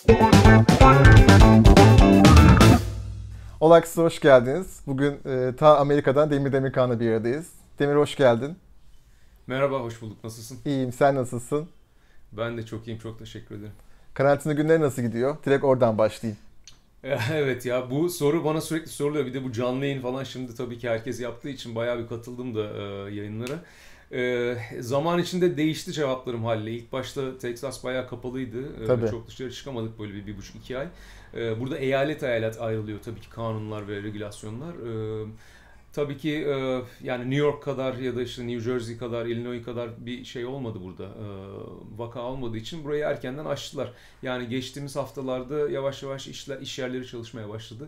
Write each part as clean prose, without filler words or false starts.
All Access'a hoş geldiniz. Bugün ta Amerika'dan Demir Demirkan'la bir aradayız. Demir hoş geldin. Merhaba, hoş bulduk. Nasılsın? İyiyim, sen nasılsın? Ben de çok iyiyim, çok teşekkür ederim. Karantina günleri nasıl gidiyor? Direkt oradan başlayayım. Evet ya, bu soru bana sürekli soruluyor. Bir de bu canlı yayın falan şimdi tabii ki herkes yaptığı için bayağı bir katıldım da yayınlara. Zaman içinde değişti cevaplarım haliyle. İlk başta Texas bayağı kapalıydı. Tabii. Çok dışarı çıkamadık böyle bir buçuk iki ay. Burada eyalet eyalet ayrılıyor tabii ki kanunlar ve regülasyonlar. Tabii ki yani New York kadar ya da işte New Jersey kadar, Illinois kadar bir şey olmadı burada. Vaka olmadığı için burayı erkenden açtılar. Yani geçtiğimiz haftalarda yavaş yavaş iş yerleri çalışmaya başladı.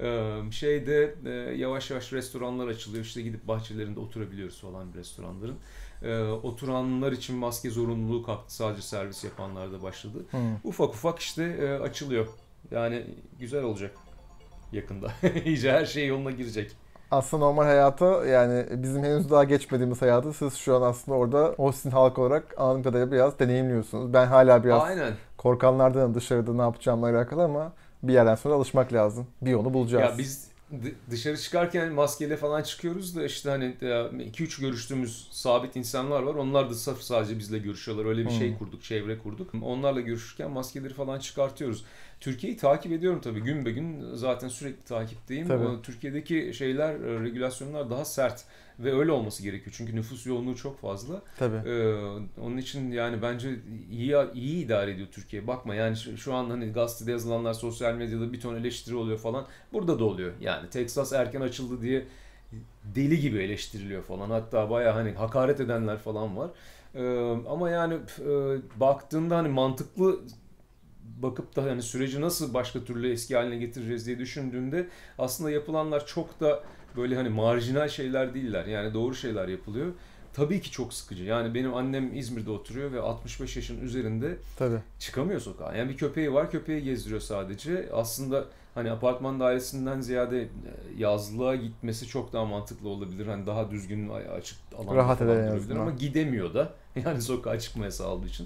Yavaş yavaş restoranlar açılıyor. İşte gidip bahçelerinde oturabiliyoruz falan bir restoranların. Oturanlar için maske zorunluluğu kalktı. Sadece servis yapanlar da başladı. Hmm. Ufak ufak işte açılıyor. Yani güzel olacak yakında. İyice her şey yoluna girecek. Aslında normal hayata yani bizim henüz daha geçmediğimiz hayatı siz şu an aslında orada Austin halkı olarak anladığım kadarıyla biraz deneyimliyorsunuz. Ben hala biraz Aynen. korkanlardanım dışarıda ne yapacağımla alakalı ama bir yerden sonra alışmak lazım. Bir yolu bulacağız. Ya biz dışarı çıkarken maskeyle falan çıkıyoruz da işte hani 2-3 görüştüğümüz sabit insanlar var. Onlar da sırf sadece bizle görüşüyorlar. Öyle bir Hmm. şey kurduk, çevre kurduk. Onlarla görüşürken maskeleri falan çıkartıyoruz. Türkiye'yi takip ediyorum tabii. Gün be gün zaten sürekli takipteyim. Tabii. Türkiye'deki şeyler, regülasyonlar daha sert ve öyle olması gerekiyor. Çünkü nüfus yoğunluğu çok fazla. Tabii. Onun için yani bence iyi idare ediyor Türkiye. Bakma yani şu an hani gazetede yazılanlar, sosyal medyada bir ton eleştiri oluyor falan. Burada da oluyor. Yani Texas erken açıldı diye deli gibi eleştiriliyor falan. Hatta bayağı hani hakaret edenler falan var. Ama yani baktığında hani mantıklı bakıp da hani süreci nasıl başka türlü eski haline getireceğiz diye düşündüğünde aslında yapılanlar çok da böyle hani marjinal şeyler değiller. Yani doğru şeyler yapılıyor. Tabii ki çok sıkıcı. Yani benim annem İzmir'de oturuyor ve 65 yaşın üzerinde Tabii. çıkamıyor sokağa. Yani bir köpeği var, köpeği gezdiriyor sadece. Aslında hani apartman dairesinden ziyade yazlığa gitmesi çok daha mantıklı olabilir. Hani daha düzgün açık alanda Rahat eder falan en durabilir ama azından. gidemiyor da. Yani sokağa çıkmaya sağladığı için.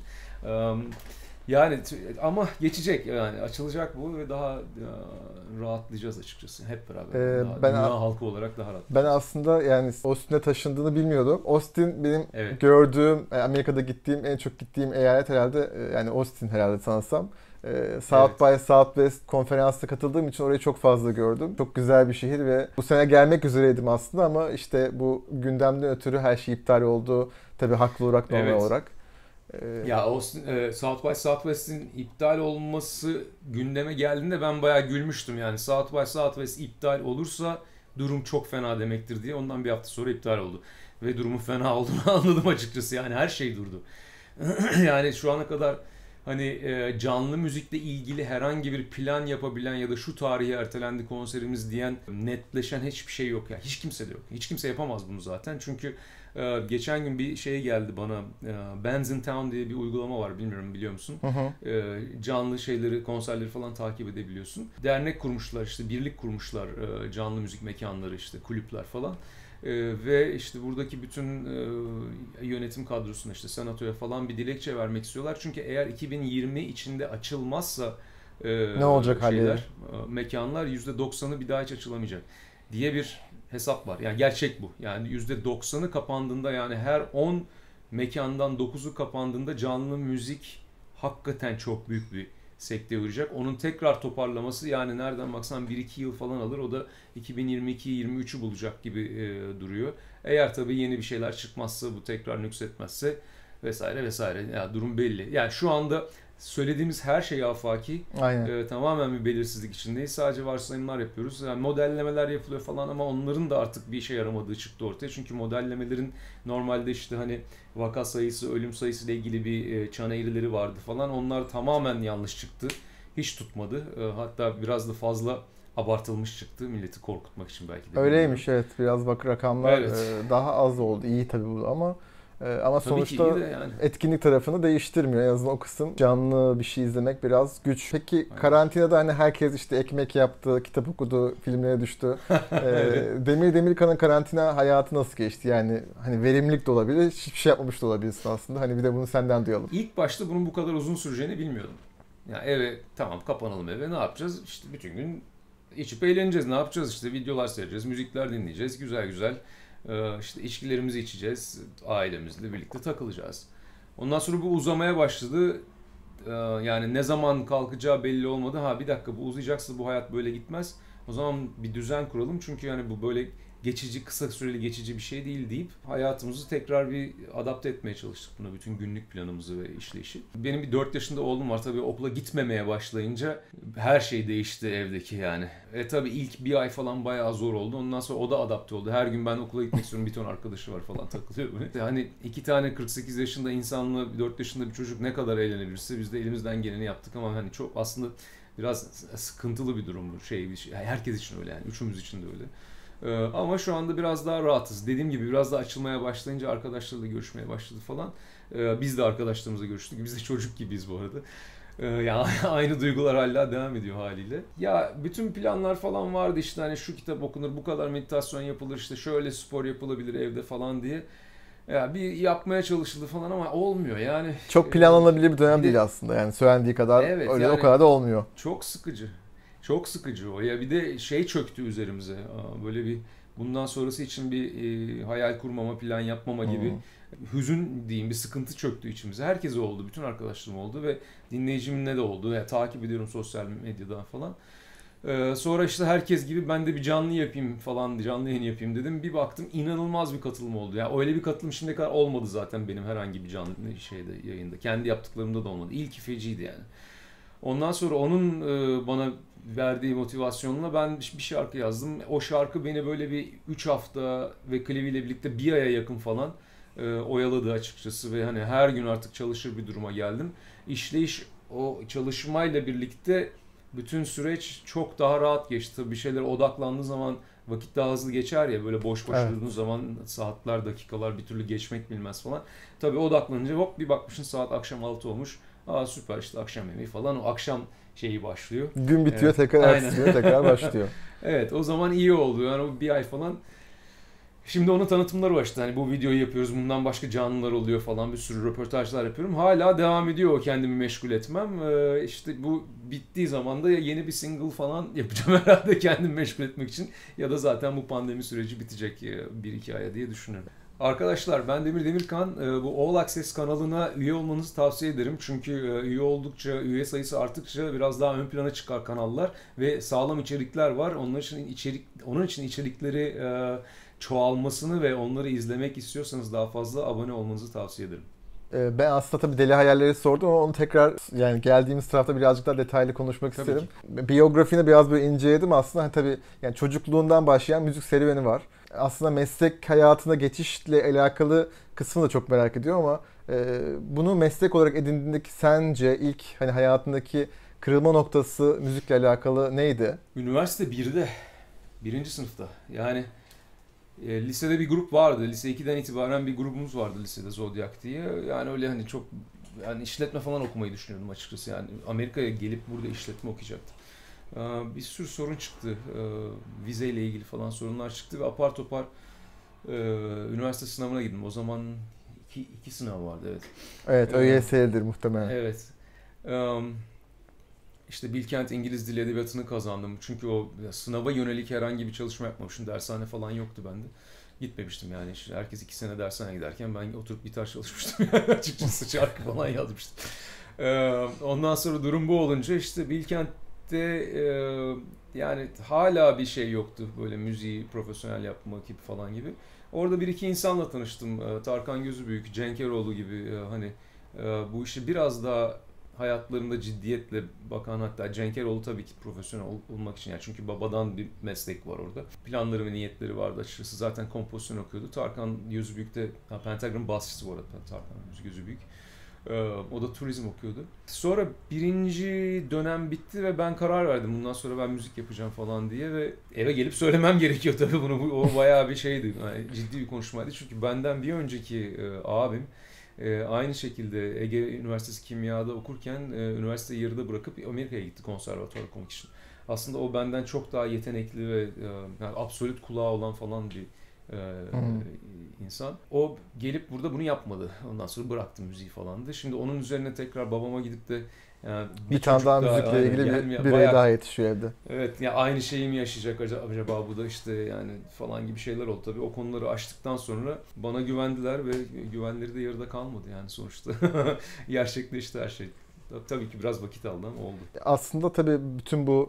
Yani ama geçecek yani açılacak bu ve daha rahatlayacağız açıkçası hep beraber. Ee, Daha ben dünya halkı olarak daha Ben rahatlayacağız. aslında yani Austin'e taşındığını bilmiyordum. Austin benim Evet. gördüğüm, Amerika'da gittiğim, en çok gittiğim eyalet herhalde yani Austin herhalde sanırsam. South Evet. by Southwest konferansına katıldığım için orayı çok fazla gördüm. Çok güzel bir şehir ve bu sene gelmek üzereydim aslında ama işte bu gündemden ötürü her şey iptal oldu. Tabii haklı olarak, normal Evet. olarak. Ee, Ya Austin, South by Southwest'in iptal olması gündeme geldiğinde ben bayağı gülmüştüm yani. South by Southwest iptal olursa durum çok fena demektir diye. Ondan bir hafta sonra iptal oldu. Ve durumun fena olduğunu anladım açıkçası. Yani her şey durdu. Yani şu ana kadar hani canlı müzikle ilgili herhangi bir plan yapabilen ya da şu tarihe ertelendi konserimiz diyen netleşen hiçbir şey yok ya. Hiç kimse de yok. Hiç kimse yapamaz bunu zaten. Çünkü geçen gün bir şey geldi bana. Bands in Town diye bir uygulama var. Bilmiyorum biliyor musun? hı hı. Canlı şeyleri, konserleri falan takip edebiliyorsun. Dernek kurmuşlar işte, birlik kurmuşlar, canlı müzik mekanları işte, kulüpler falan. Ve işte buradaki bütün yönetim kadrosuna işte senatoya falan bir dilekçe vermek istiyorlar. Çünkü eğer 2020 içinde açılmazsa Ne olacak halleri? mekanlar %90'ı bir daha hiç açılamayacak diye bir hesap var. Yani gerçek bu. Yani %90'ı kapandığında yani her 10 mekandan 9'u kapandığında canlı müzik hakikaten çok büyük bir sekteye uğrayacak. Onun tekrar toparlaması yani nereden baksan 1-2 yıl falan alır. O da 2022-23'ü bulacak gibi duruyor. Eğer tabii yeni bir şeyler çıkmazsa, bu tekrar nüksetmezse vesaire vesaire. Yani durum belli. Yani şu anda söylediğimiz her şey afaki. Aynen. Tamamen bir belirsizlik içindeyiz. Sadece varsayımlar yapıyoruz. Yani modellemeler yapılıyor falan ama onların da artık bir işe yaramadığı çıktı ortaya. Çünkü modellemelerin normalde işte hani vaka sayısı, ölüm sayısı ile ilgili bir çan eğrileri vardı falan. Onlar tamamen yanlış çıktı. Hiç tutmadı. Hatta biraz da fazla abartılmış çıktı. Milleti korkutmak için belki de bilmiyorum. Öyleymiş, evet, biraz bak rakamlar Evet. daha az oldu. İyi tabii bu ama Tabii ki iyi sonuçta de yani. etkinlik tarafını değiştirmiyor. En azından o kısım, canlı bir şey izlemek biraz güç. Peki Aynen. karantinada hani herkes işte ekmek yaptı, kitap okudu, filmlere düştü. Evet. Demir Demirkan'ın karantina hayatı nasıl geçti? Yani hani verimlilik de olabilir, hiçbir şey yapmamış da olabilirsin aslında. Hani bir de bunu senden duyalım. İlk başta bunun bu kadar uzun süreceğini bilmiyordum. Yani eve tamam kapanalım eve ne yapacağız? İşte bütün gün içip eğleneceğiz. Ne yapacağız? İşte videolar seyredeceğiz, müzikler dinleyeceğiz. Güzel güzel işte içkilerimizi içeceğiz. Ailemizle birlikte takılacağız. Ondan sonra bu uzamaya başladı. Yani ne zaman kalkacağı belli olmadı. Ha bir dakika bu uzayacaksa bu hayat böyle gitmez. O zaman bir düzen kuralım. Çünkü yani bu böyle geçici, kısa süreli geçici bir şey değil deyip hayatımızı tekrar bir adapte etmeye çalıştık buna. Bütün günlük planımızı ve işleyişi. Benim bir 4 yaşında oğlum var. Tabii okula gitmemeye başlayınca her şey değişti evdeki yani. Tabii ilk bir ay falan bayağı zor oldu. Ondan sonra o da adapte oldu. Her gün ben okula gitmek istiyorum. Bir ton arkadaşı var falan takılıyor böyle. Hani 2 tane 48 yaşında insanla 4 yaşında bir çocuk ne kadar eğlenebilirse biz de elimizden geleni yaptık ama hani çok aslında biraz sıkıntılı bir durum bu bir şey. Herkes için öyle yani. Üçümüz için de öyle. Ama şu anda biraz daha rahatız. Dediğim gibi biraz daha açılmaya başlayınca arkadaşlarla görüşmeye başladı falan. Biz de arkadaşlarımızla görüştük. Biz de çocuk gibiyiz bu arada. Yani aynı duygular hala devam ediyor haliyle. Ya bütün planlar falan vardı işte hani şu kitap okunur, bu kadar meditasyon yapılır, işte şöyle spor yapılabilir evde falan diye. Ya bir yapmaya çalışıldı falan ama olmuyor yani. Çok planlanabilir bir dönem Bir de değil aslında. Yani söylendiği kadar evet öyle o yani kadar da olmuyor. çok sıkıcı. Çok sıkıcı o. Ya bir de çöktü üzerimize. Böyle bir bundan sonrası için bir hayal kurmama, plan yapmama gibi Hmm. hüzün diyeyim bir sıkıntı çöktü içimize. Herkese oldu. Bütün arkadaşlarım oldu ve dinleyicimin de oldu. Ya, takip ediyorum sosyal medyadan falan. Sonra işte herkes gibi ben de bir canlı yapayım falan, canlı yayın yapayım dedim. Bir baktım inanılmaz bir katılım oldu. Ya öyle bir katılım şimdiye kadar olmadı zaten benim herhangi bir canlı yayında. Kendi yaptıklarımda da olmadı. İlki feciydi yani. Ondan sonra onun bana verdiği motivasyonla ben bir şarkı yazdım. O şarkı beni böyle bir 3 hafta ve klibiyle birlikte bir aya yakın falan oyaladı açıkçası ve hani her gün artık çalışır bir duruma geldim. İşleyiş o çalışmayla birlikte bütün süreç çok daha rahat geçti. Tabii bir şeylere odaklandığı zaman vakit daha hızlı geçer ya böyle boş boş Evet. durduğun zaman saatler, dakikalar bir türlü geçmek bilmez falan. Tabii odaklanınca hop bir bakmışsın saat akşam 6 olmuş. Aa süper işte akşam yemeği falan o akşam şeyi başlıyor. Gün bitiyor, tekrar Aynen. ertesi güne tekrar başlıyor. Evet o zaman iyi oldu yani o bir ay falan. Şimdi onun tanıtımları var işte hani bu videoyu yapıyoruz bundan başka canlılar oluyor falan bir sürü röportajlar yapıyorum. Hala devam ediyor o kendimi meşgul etmem. İşte bu bittiği zaman da yeni bir single falan yapacağım herhalde kendimi meşgul etmek için. Ya da zaten bu pandemi süreci bitecek bir iki aya diye düşünüyorum. Arkadaşlar ben Demir Demirkan. Bu All Access kanalına üye olmanızı tavsiye ederim. Çünkü üye oldukça, üye sayısı arttıkça biraz daha ön plana çıkar kanallar ve sağlam içerikler var. Onun için içerikleri çoğalmasını ve onları izlemek istiyorsanız daha fazla abone olmanızı tavsiye ederim. Ben aslında tabii deli hayalleri sordum ama onu tekrar yani geldiğimiz tarafta birazcık daha detaylı konuşmak Tabii isterim. ki. Biyografini biraz böyle inceledim aslında. Hani tabii yani çocukluğundan başlayan müzik serüveni var. Aslında meslek hayatına geçişle alakalı kısmını da çok merak ediyorum ama bunu meslek olarak edindiğindeki sence ilk hani hayatındaki kırılma noktası müzikle alakalı neydi? Üniversite 1'de, birinci sınıfta. Yani lisede bir grup vardı. Lise 2'den itibaren bir grubumuz vardı lisede Zodiac diye. Yani öyle hani çok yani işletme falan okumayı düşünüyordum açıkçası. Yani Amerika'ya gelip burada işletme okuyacaktım. Bir sürü sorun çıktı. Vizeyle ilgili falan sorunlar çıktı ve apar topar üniversite sınavına gittim. O zaman iki sınav vardı evet. Evet, Ee, ÖYS'dir muhtemelen. evet. Um, işte Bilkent İngiliz Dili Edebiyatı'nı kazandım. Çünkü o sınava yönelik herhangi bir çalışma yapmamıştım. Dershane falan yoktu bende. Gitmemiştim yani. İşte herkes 2 sene dershaneye giderken ben oturup gitar çalışmıştım. Yani açıkçası şarkı falan yazmıştım. Ondan sonra durum bu olunca işte Bilkent'te yani hala bir şey yoktu. Böyle müziği profesyonel yapmak gibi falan gibi. Orada bir iki insanla tanıştım. Tarkan Gözübüyük, Cenk Eroğlu gibi hani bu işi biraz daha hayatlarında ciddiyetle bakan hatta Cenk Eroğlu tabii ki profesyonel olmak için yani çünkü babadan bir meslek var orada. Planları ve niyetleri vardı açıkçası. Zaten kompozisyon okuyordu. Tarkan Gözübüyük de Pentagram basçısı bu arada Tarkan Gözübüyük. O da turizm okuyordu. Sonra birinci dönem bitti ve ben karar verdim. Bundan sonra ben müzik yapacağım falan diye ve eve gelip söylemem gerekiyor tabii bunu. O bayağı bir şeydi. Yani ciddi bir konuşmaydı. Çünkü benden bir önceki abim aynı şekilde Ege Üniversitesi Kimya'da okurken üniversiteyi yarıda bırakıp Amerika'ya gitti konservatuvar okumak için. Aslında o benden çok daha yetenekli ve yani absolut kulağı olan falan bir Hmm. insan. O gelip burada bunu yapmadı. Ondan sonra bıraktım müziği falan da. Şimdi onun üzerine tekrar babama gidip de Yani Bir tane daha müzikle ilgili bir birey daha yetişiyor evde. Evet ya, aynı şeyi mi yaşayacak acaba bu da işte yani falan gibi şeyler oldu tabii. O konuları açtıktan sonra bana güvendiler ve güvenleri de yarıda kalmadı yani sonuçta. Gerçekleşti her şey. Tabii ki biraz vakit aldı ama oldu. Aslında tabii bütün bu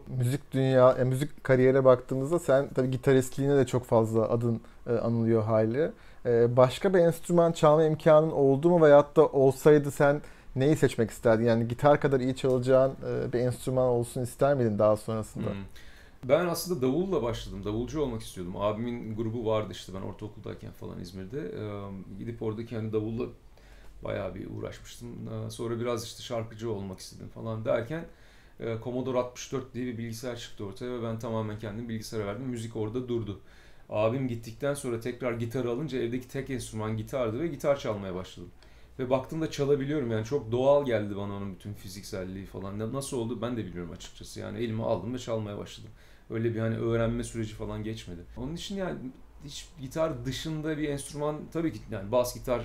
müzik kariyere baktığımızda sen tabii gitaristliğine de çok fazla adın anılıyor hali. Başka bir enstrüman çalma imkanın oldu mu veyahut da olsaydı sen neyi seçmek isterdin? Yani gitar kadar iyi çalacağın bir enstrüman olsun ister miydin daha sonrasında? Ben aslında davulla başladım. Davulcu olmak istiyordum. Abimin grubu vardı işte ben ortaokuldayken falan İzmir'de. Gidip oradaki hani davulla bayağı bir uğraşmıştım. Sonra biraz işte şarkıcı olmak istedim falan derken Commodore 64 diye bir bilgisayar çıktı ortaya ve ben tamamen kendimi bilgisayara verdim. Müzik orada durdu. Abim gittikten sonra tekrar gitarı alınca evdeki tek enstrüman gitardı ve gitar çalmaya başladım. Ve baktığımda çalabiliyorum yani çok doğal geldi bana onun bütün fizikselliği falan. Nasıl oldu ben de bilmiyorum açıkçası. Yani elime aldım ve çalmaya başladım. Öyle bir hani öğrenme süreci falan geçmedi. Onun için yani hiç gitar dışında bir enstrüman tabii ki yani bas gitar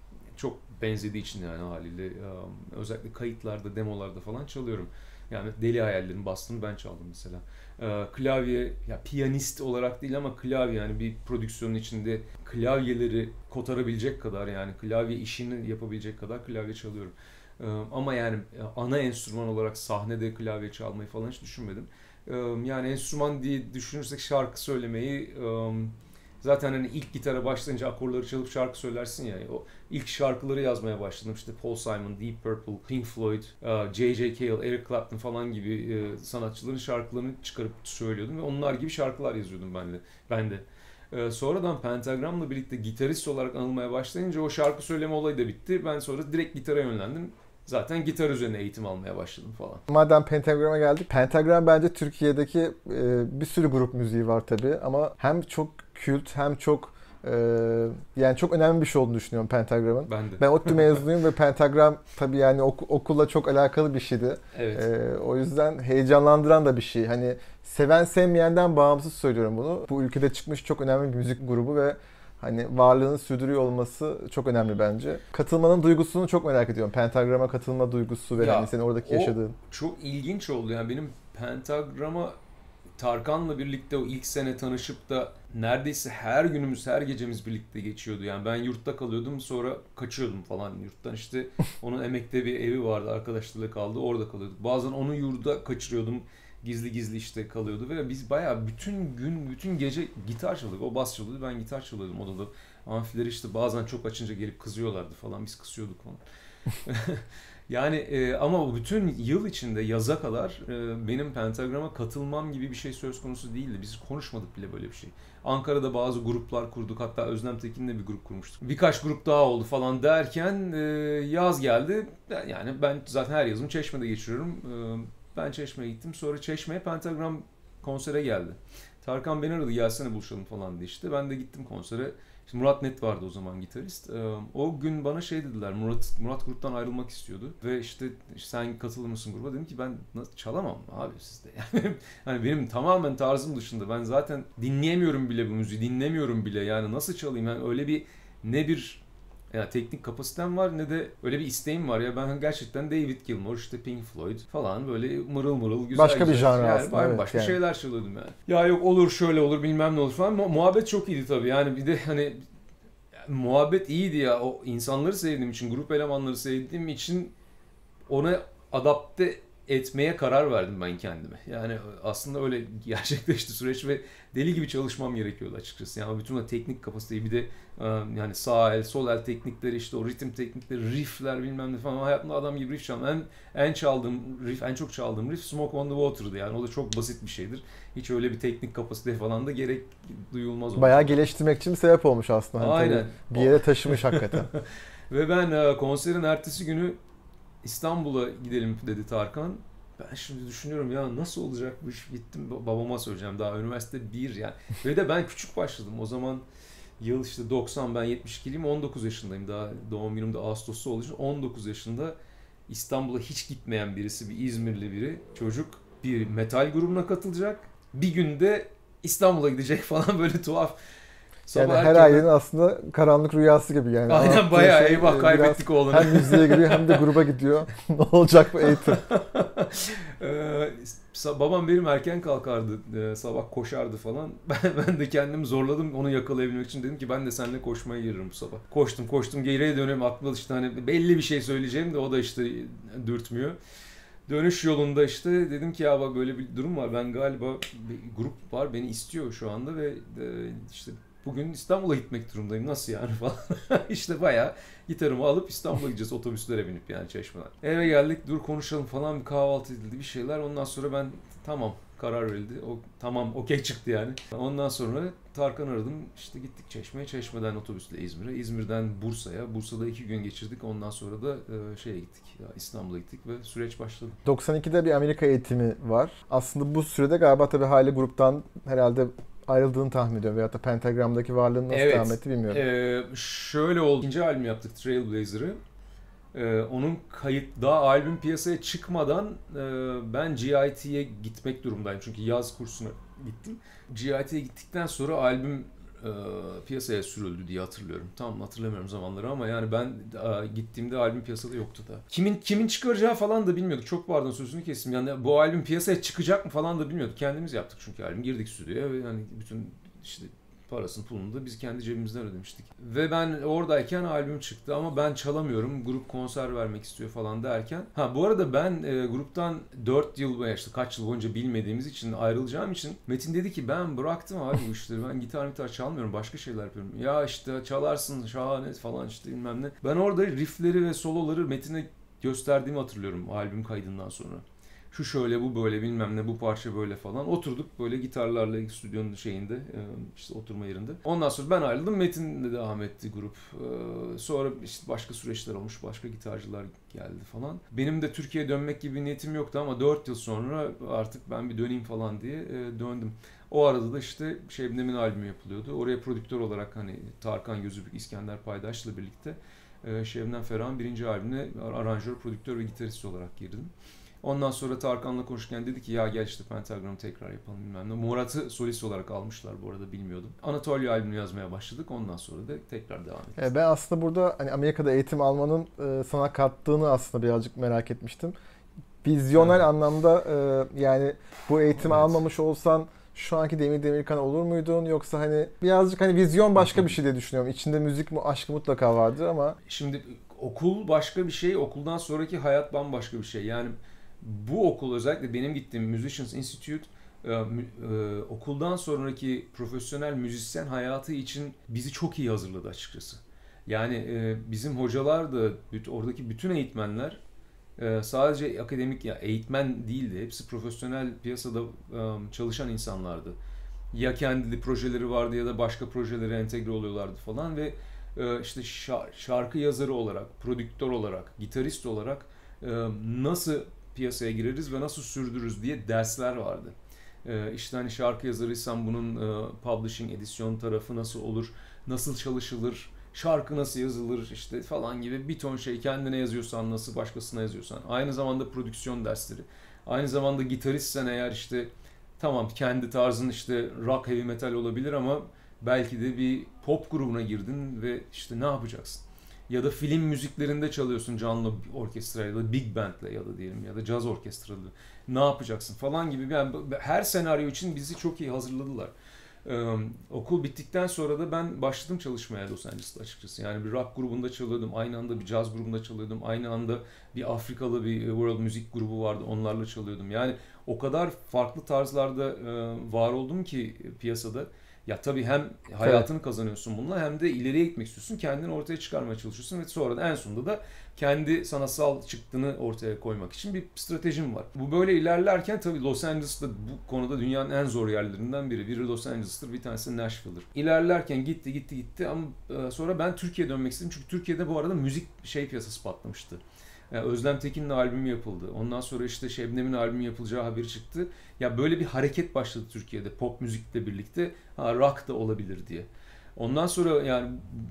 çok benzediği için yani haliyle özellikle kayıtlarda, demolarda falan çalıyorum. Yani Deli Hayallerin bastığını ben çaldım mesela. Klavye, ya piyanist olarak değil ama klavye yani bir prodüksiyonun içinde klavyeleri kotarabilecek kadar yani klavye işini yapabilecek kadar klavye çalıyorum. Ama yani ana enstrüman olarak sahnede klavye çalmayı falan hiç düşünmedim. Yani enstrüman diye düşünürsek şarkı söylemeyi zaten hani ilk gitara başlayınca akorları çalıp şarkı söylersin ya. O ilk şarkıları yazmaya başladım. İşte Paul Simon, Deep Purple, Pink Floyd, J.J. Cale, Eric Clapton falan gibi sanatçıların şarkılarını çıkarıp söylüyordum ve onlar gibi şarkılar yazıyordum ben de. Sonradan Pentagram'la birlikte gitarist olarak anılmaya başlayınca o şarkı söyleme olayı da bitti. Ben sonra direkt gitara yönlendim. Zaten gitar üzerine eğitim almaya başladım falan. Madem Pentagram'a geldik. Pentagram bence Türkiye'deki bir sürü grup müziği var tabii ama hem çok kült hem çok yani çok önemli bir şey olduğunu düşünüyorum Pentagram'ın. Ben de. Ben ODTÜ mezunuyum ve Pentagram tabii yani okulla çok alakalı bir şeydi. Evet. O yüzden heyecanlandıran da bir şey. Hani seven sevmeyenden bağımsız söylüyorum bunu. Bu ülkede çıkmış çok önemli bir müzik grubu ve hani varlığını sürdürüyor olması çok önemli bence. Katılmanın duygusunu çok merak ediyorum. Pentagram'a katılma duygusu ve Ya, hani senin oradaki yaşadığın. çok ilginç oldu yani benim Pentagram'a Tarkan'la birlikte o ilk sene tanışıp da neredeyse her günümüz, her gecemiz birlikte geçiyordu. Yani ben yurtta kalıyordum, sonra kaçıyordum falan yurttan. İşte onun emekte bir evi vardı, arkadaşlarıyla kaldı, orada kalıyorduk. Bazen onu yurda kaçırıyordum, gizli gizli işte kalıyordu ve biz bayağı bütün gün, bütün gece gitar çalıyorduk. O bas çalıyordu, ben gitar çalıyordum odada. Amfileri işte bazen çok açınca gelip kızıyorlardı falan, biz kısıyorduk falan. Yani ama bütün yıl içinde yaza kadar benim Pentagram'a katılmam gibi bir şey söz konusu değildi. Biz konuşmadık bile böyle bir şey. Ankara'da bazı gruplar kurduk. Hatta Özlem Tekin'le bir grup kurmuştuk. Birkaç grup daha oldu falan derken yaz geldi. Yani ben zaten her yazımı Çeşme'de geçiriyorum. Ben Çeşme'ye gittim. Sonra Çeşme'ye Pentagram konsere geldi. Tarkan beni aradı, gelsene buluşalım falan diye işte. Ben de gittim konsere. İşte Murat Net vardı o zaman gitarist. O gün bana şey dediler, Murat gruptan ayrılmak istiyordu. Ve işte sen katılır mısın gruba? Dedim ki ben çalamam abi sizde. Yani hani benim tamamen tarzım dışında. Ben zaten dinleyemiyorum bile bu müziği, dinlemiyorum bile. Yani nasıl çalayım? Yani öyle bir ne bir ya teknik kapasitem var ne de öyle bir isteğim var ya. Ben gerçekten David Gilmour, işte Pink Floyd falan böyle mırıl mırıl güzel Başka bir janr yani aslında, evet, başka yani. şeyler çalıyordum yani. Ya yok olur şöyle olur bilmem ne olur falan. Muhabbet çok iyiydi tabii. Yani bir de hani muhabbet iyiydi ya. O insanları sevdiğim için, grup elemanları sevdiğim için ona adapte etmeye karar verdim ben kendime. Yani aslında öyle gerçekleşti süreç ve deli gibi çalışmam gerekiyordu açıkçası. Yani bütün o teknik kapasiteyi bir de yani sağ el, sol el teknikleri, işte o ritim teknikleri, riffler bilmem ne falan. Hayatımda adam gibi riff çalmam. En çok çaldığım riff Smoke on the Water'dı yani. O da çok basit bir şeydir. Hiç öyle bir teknik kapasite falan da gerek duyulmaz. Bayağı geliştirmek için sebep olmuş aslında. Hani aynen. Bir yere taşımış hakikaten. Ve ben konserin ertesi günü İstanbul'a gidelim dedi Tarkan. Ben şimdi düşünüyorum ya nasıl olacak bu iş, gittim babama söyleyeceğim daha üniversite 1 yani. Ve de ben küçük başladım o zaman, yıl işte 90, ben 72'liyim, 19 yaşındayım, daha doğum günüm de Ağustos'ta olduğu için 19 yaşında İstanbul'a hiç gitmeyen birisi, bir İzmirli biri, çocuk bir metal grubuna katılacak, bir günde İstanbul'a gidecek falan böyle tuhaf. Yani Sabah her erkenden- ailenin aslında karanlık rüyası gibi yani. Aynen, Anlattığı bayağı şey, eyvah biraz kaybettik oğlanı. hem müziğe giriyor hem de gruba gidiyor. Ne olacak bu eğitim? Babam benim erken kalkardı. Sabah koşardı falan. Ben de kendimi zorladım onu yakalayabilmek için. Dedim ki ben de seninle koşmaya giririm bu sabah. Koştum geriye dönüyorum. Aklıma işte hani belli bir şey söyleyeceğim de o da işte dürtmüyor. Dönüş yolunda işte dedim ki ya bak böyle bir durum var. Ben galiba bir grup var beni istiyor şu anda ve işte bugün İstanbul'a gitmek durumundayım. Nasıl yani falan. İşte bayağı gitarımı alıp İstanbul'a gideceğiz otobüslere binip yani Çeşme'den. Eve geldik dur konuşalım falan bir kahvaltı edildi bir şeyler. Ondan sonra ben tamam karar verildi. O tamam okey çıktı yani. Ondan sonra Tarkan aradım. İşte gittik Çeşme'ye. Çeşme'den otobüsle İzmir'e. İzmir'den Bursa'ya. Bursa'da 2 gün geçirdik. Ondan sonra da şeye gittik. İstanbul'a gittik ve süreç başladı. 92'de bir Amerika eğitimi var. Aslında bu sürede galiba tabii hali gruptan herhalde ayrıldığını tahmin ediyorum. Veyahut da Pentagram'daki varlığını nasıl Evet. devam etti bilmiyorum. Şöyle oldu. İkinci albüm yaptık Trailblazer'ı. Onun daha albüm piyasaya çıkmadan ben GIT'ye gitmek durumdayım. Çünkü yaz kursuna gittim. GIT'ye gittikten sonra albüm piyasaya sürüldü diye hatırlıyorum. Tam hatırlamıyorum zamanları ama yani ben gittiğimde albüm piyasada yoktu da. Kimin çıkaracağı falan da bilmiyorduk. Çok pardon sözünü kestim. Yani bu albüm piyasaya çıkacak mı falan da bilmiyorduk. Kendimiz yaptık çünkü albüm. Girdik stüdyoya ve yani bütün işte parasını pulunu da biz kendi cebimizden ödemiştik. Ve ben oradayken albüm çıktı ama ben çalamıyorum. Grup konser vermek istiyor falan derken. Ha bu arada ben gruptan 4 yıl veya işte kaç yıl boyunca bilmediğimiz için ayrılacağım için Metin dedi ki ben bıraktım abi bu işleri. Ben gitar çalmıyorum. Başka şeyler yapıyorum. Ya işte çalarsın şahane falan işte bilmem ne. Ben orada riffleri ve soloları Metin'e gösterdiğimi hatırlıyorum albüm kaydından sonra. Şu şöyle bu böyle bilmem ne bu parça böyle falan. Oturduk böyle gitarlarla stüdyonun şeyinde işte oturma yerinde. Ondan sonra ben ayrıldım. Metin'le devam etti grup. Sonra işte başka süreçler olmuş. Başka gitarcılar geldi falan. Benim de Türkiye'ye dönmek gibi bir niyetim yoktu ama 4 yıl sonra artık ben bir döneyim falan diye döndüm. O arada da işte Şebnem'in albümü yapılıyordu. Oraya prodüktör olarak hani Tarkan Gözübük, İskender Paydaş'la birlikte Şebnem Ferah'ın birinci albümüne aranjör, prodüktör ve gitarist olarak girdim. Ondan sonra Tarkan'la konuşurken dedi ki ya gel işte Pentagram'ı tekrar yapalım bilmem ne. Murat'ı solist olarak almışlar bu arada bilmiyordum. Anatolia albümünü yazmaya başladık. Ondan sonra da tekrar devam ettik. Ben aslında burada hani Amerika'da eğitim almanın sana kattığını aslında birazcık merak etmiştim. Vizyonel anlamda yani bu eğitimi almamış olsan şu anki Demir Demirkan olur muydun? Yoksa hani birazcık hani vizyon başka bir şey diye düşünüyorum. İçinde müzik aşkı mutlaka vardır ama. Şimdi okul başka bir şey, okuldan sonraki hayat bambaşka bir şey. Yani bu okul özellikle benim gittiğim Musicians Institute okuldan sonraki profesyonel müzisyen hayatı için bizi çok iyi hazırladı açıkçası. Yani bizim hocalar da oradaki bütün eğitmenler sadece akademik ya eğitmen değildi. Hepsi profesyonel piyasada çalışan insanlardı. Ya kendi projeleri vardı ya da başka projelere entegre oluyorlardı falan ve işte şarkı yazarı olarak, prodüktör olarak, gitarist olarak nasıl piyasaya gireriz ve nasıl sürdürürüz diye dersler vardı. İşte hani şarkı yazarıysan bunun publishing, edisyon tarafı nasıl olur, nasıl çalışılır, şarkı nasıl yazılır işte falan gibi bir ton şey kendine yazıyorsan nasıl başkasına yazıyorsan. Aynı zamanda prodüksiyon dersleri. Aynı zamanda gitaristsen eğer işte tamam kendi tarzın işte rock heavy metal olabilir ama belki de bir pop grubuna girdin ve işte ne yapacaksın? Ya da film müziklerinde çalıyorsun canlı orkestrayla ya da big bandle ya da diyelim ya da caz orkestralı. Ne yapacaksın falan gibi. Yani her senaryo için bizi çok iyi hazırladılar. Okul bittikten sonra da ben başladım çalışmaya Los Angeles'ta açıkçası. Yani bir rock grubunda çalıyordum, aynı anda bir caz grubunda çalıyordum, aynı anda bir Afrikalı bir world müzik grubu vardı, onlarla çalıyordum. Yani o kadar farklı tarzlarda var oldum ki piyasada. Ya tabii hem hayatını kazanıyorsun bununla hem de ileriye gitmek istiyorsun. Kendini ortaya çıkarmaya çalışıyorsun ve sonra da en sonunda da kendi sanatsal çıktığını ortaya koymak için bir stratejim var. Bu böyle ilerlerken tabii Los Angeles'ta bu konuda dünyanın en zor yerlerinden biri. Biri Los Angeles'tır, bir tanesi Nashville'dır. İlerlerken gitti ama sonra ben Türkiye'ye dönmek istedim. Çünkü Türkiye'de bu arada müzik piyasası patlamıştı. Yani Özlem Tekin'in albümü yapıldı. Ondan sonra işte Şebnem'in albümü yapılacağı haberi çıktı. Ya böyle bir hareket başladı Türkiye'de pop müzikle birlikte. Rock da olabilir diye. Ondan sonra yani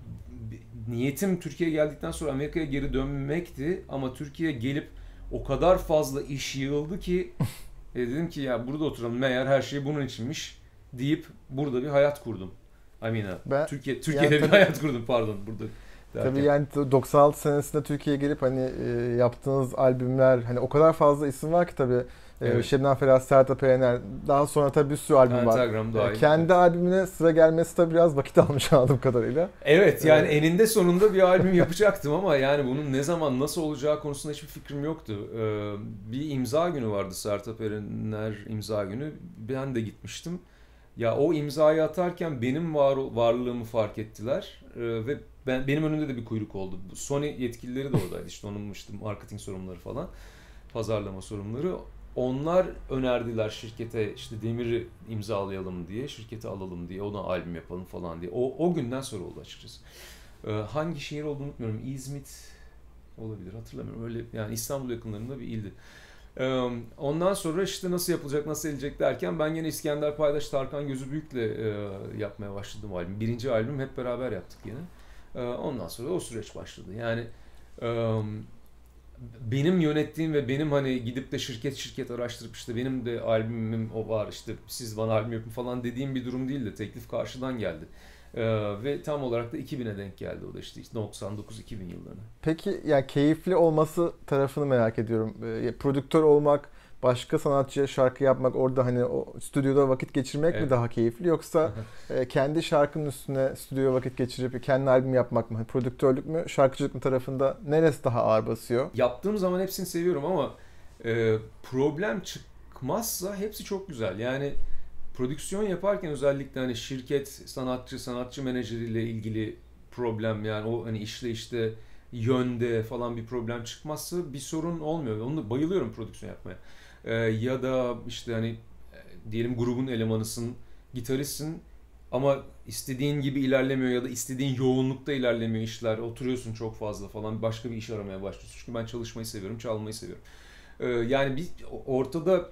niyetim Türkiye'ye geldikten sonra Amerika'ya geri dönmekti ama Türkiye'ye gelip o kadar fazla iş yığıldı ki dedim ki ya burada oturalım meğer her şey bunun içinmiş deyip burada bir hayat kurdum. Amina. Ben Türkiye'de yani bir tabii, hayat kurdum, pardon burada tabii derken. yani 96 senesinde Türkiye'ye gelip hani yaptığınız albümler, hani o kadar fazla isim var ki tabii. Evet. Şebnem Ferah, Sertab Erener, daha sonra tabii bir sürü albüm var. Pentagram dahil. Kendi Evet. albümüne sıra gelmesi tabii biraz vakit almış anladığım kadarıyla. Evet, E, yani eninde sonunda bir albüm yapacaktım ama yani bunun ne zaman nasıl olacağı konusunda hiçbir fikrim yoktu. Bir imza günü vardı, Sertab Erener imza günü. Ben de gitmiştim. Ya o imzayı atarken benim varlığımı fark ettiler. Ve benim önümde de bir kuyruk oldu. Sony yetkilileri de oradaydı, işte onun işte marketing sorumluları falan, pazarlama sorumluları. Onlar önerdiler şirkete, işte Demir'i imzalayalım diye, şirketi alalım diye, ona albüm yapalım falan diye. O günden sonra oldu açıkçası. Hangi şehir olduğunu unutmuyorum. İzmit olabilir, hatırlamıyorum. Öyle yani, İstanbul yakınlarında bir ildi. Ondan sonra işte nasıl yapılacak, nasıl edilecek derken ben yine İskender Paydaş, Tarkan Gözübüyük'le yapmaya başladım albüm. Birinci albüm hep beraber yaptık yine. Ondan sonra o süreç başladı. Yani benim yönettiğim ve benim hani gidip de şirket araştırıp işte benim de albümüm o var, işte siz bana albüm yapın falan dediğim bir durum değil de teklif karşıdan geldi. Ve tam olarak da 2000'e denk geldi, o da işte 99-2000 yıllarına. Peki ya keyifli olması tarafını merak ediyorum. Prodüktör olmak, başka sanatçıya şarkı yapmak, orada hani o stüdyoda vakit geçirmek mi Evet. daha keyifli, yoksa kendi şarkının üstüne stüdyoya vakit geçirip kendi albüm yapmak mı? Hani prodüktörlük mü, şarkıcılık mı tarafında neresi daha ağır basıyor? Yaptığım zaman hepsini seviyorum ama problem çıkmazsa hepsi çok güzel. Yani prodüksiyon yaparken özellikle hani şirket, sanatçı menajeriyle ilgili problem, yani o hani işte yönde falan bir problem çıkmazsa bir sorun olmuyor. Onu bayılıyorum prodüksiyon yapmaya. Ya da işte hani diyelim grubun elemanısın, gitaristsin ama istediğin gibi ilerlemiyor ya da istediğin yoğunlukta ilerlemiyor işler. Oturuyorsun çok fazla falan, başka bir iş aramaya başlıyorsun. Çünkü ben çalışmayı seviyorum, çalmayı seviyorum. Yani bir ortada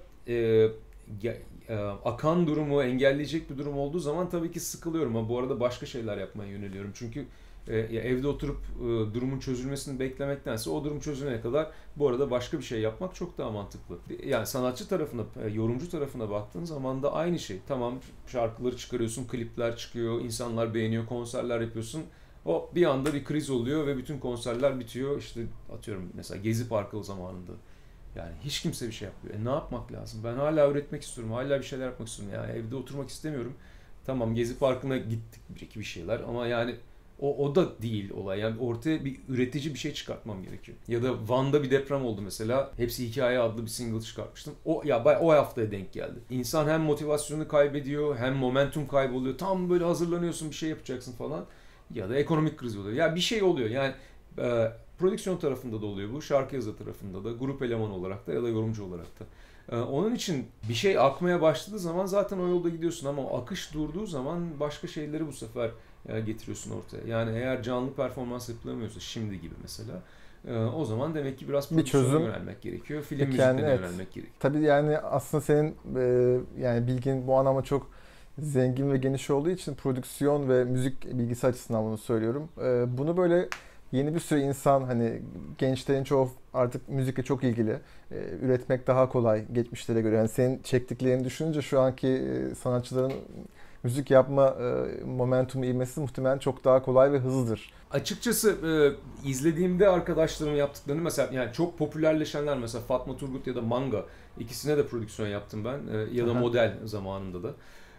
akan durumu engelleyecek bir durum olduğu zaman tabii ki sıkılıyorum, ama bu arada başka şeyler yapmaya yöneliyorum. Çünkü ya evde oturup durumun çözülmesini beklemektense o durum çözülene kadar bu arada başka bir şey yapmak çok daha mantıklı. Yani sanatçı tarafına, yorumcu tarafına baktığın zaman da aynı şey. Tamam, şarkıları çıkarıyorsun, klipler çıkıyor, insanlar beğeniyor, konserler yapıyorsun. O bir anda bir kriz oluyor ve bütün konserler bitiyor. İşte atıyorum mesela Gezi Parkı zamanında. Yani hiç kimse bir şey yapmıyor. Ne yapmak lazım? Ben hala üretmek istiyorum. Hala bir şeyler yapmak istiyorum. Yani evde oturmak istemiyorum. Tamam, Gezi Parkı'na gittik bir şeyler ama yani o da değil olay. Yani ortaya bir üretici bir şey çıkartmam gerekiyor. Ya da Van'da bir deprem oldu mesela. Hepsi Hikaye adlı bir single çıkartmıştım. O haftaya denk geldi. İnsan hem motivasyonu kaybediyor, hem momentum kayboluyor. Tam böyle hazırlanıyorsun, bir şey yapacaksın falan. Ya da ekonomik kriz oluyor. Ya bir şey oluyor. Yani prodüksiyon tarafında da oluyor bu. Şarkı yazı tarafında da, grup elemanı olarak da ya da yorumcu olarak da. Onun için bir şey akmaya başladığı zaman zaten o yolda gidiyorsun, ama akış durduğu zaman başka şeyleri bu sefer getiriyorsun ortaya. Yani eğer canlı performans yapılamıyorsa, şimdi gibi mesela, o zaman demek ki biraz Bir prodüksiyona çözüm. yönelmek gerekiyor. Film Peki yani müziklerine evet. yönelmek gerekiyor. Tabii yani aslında senin yani bilgin bu anlamda çok zengin ve geniş olduğu için prodüksiyon ve müzik bilgisi açısından bunu söylüyorum. Bunu böyle yeni bir sürü insan, hani gençlerin çoğu artık müzikle çok ilgili. Üretmek daha kolay geçmişlere göre. Yani senin çektiklerini düşününce şu anki sanatçıların müzik yapma momentumu ivmesi muhtemelen çok daha kolay ve hızlıdır. Açıkçası izlediğimde arkadaşlarımın yaptıklarını, mesela yani çok popülerleşenler, mesela Fatma Turgut ya da Manga, ikisine de prodüksiyon yaptım ben. Ya da Aha. Model zamanında da.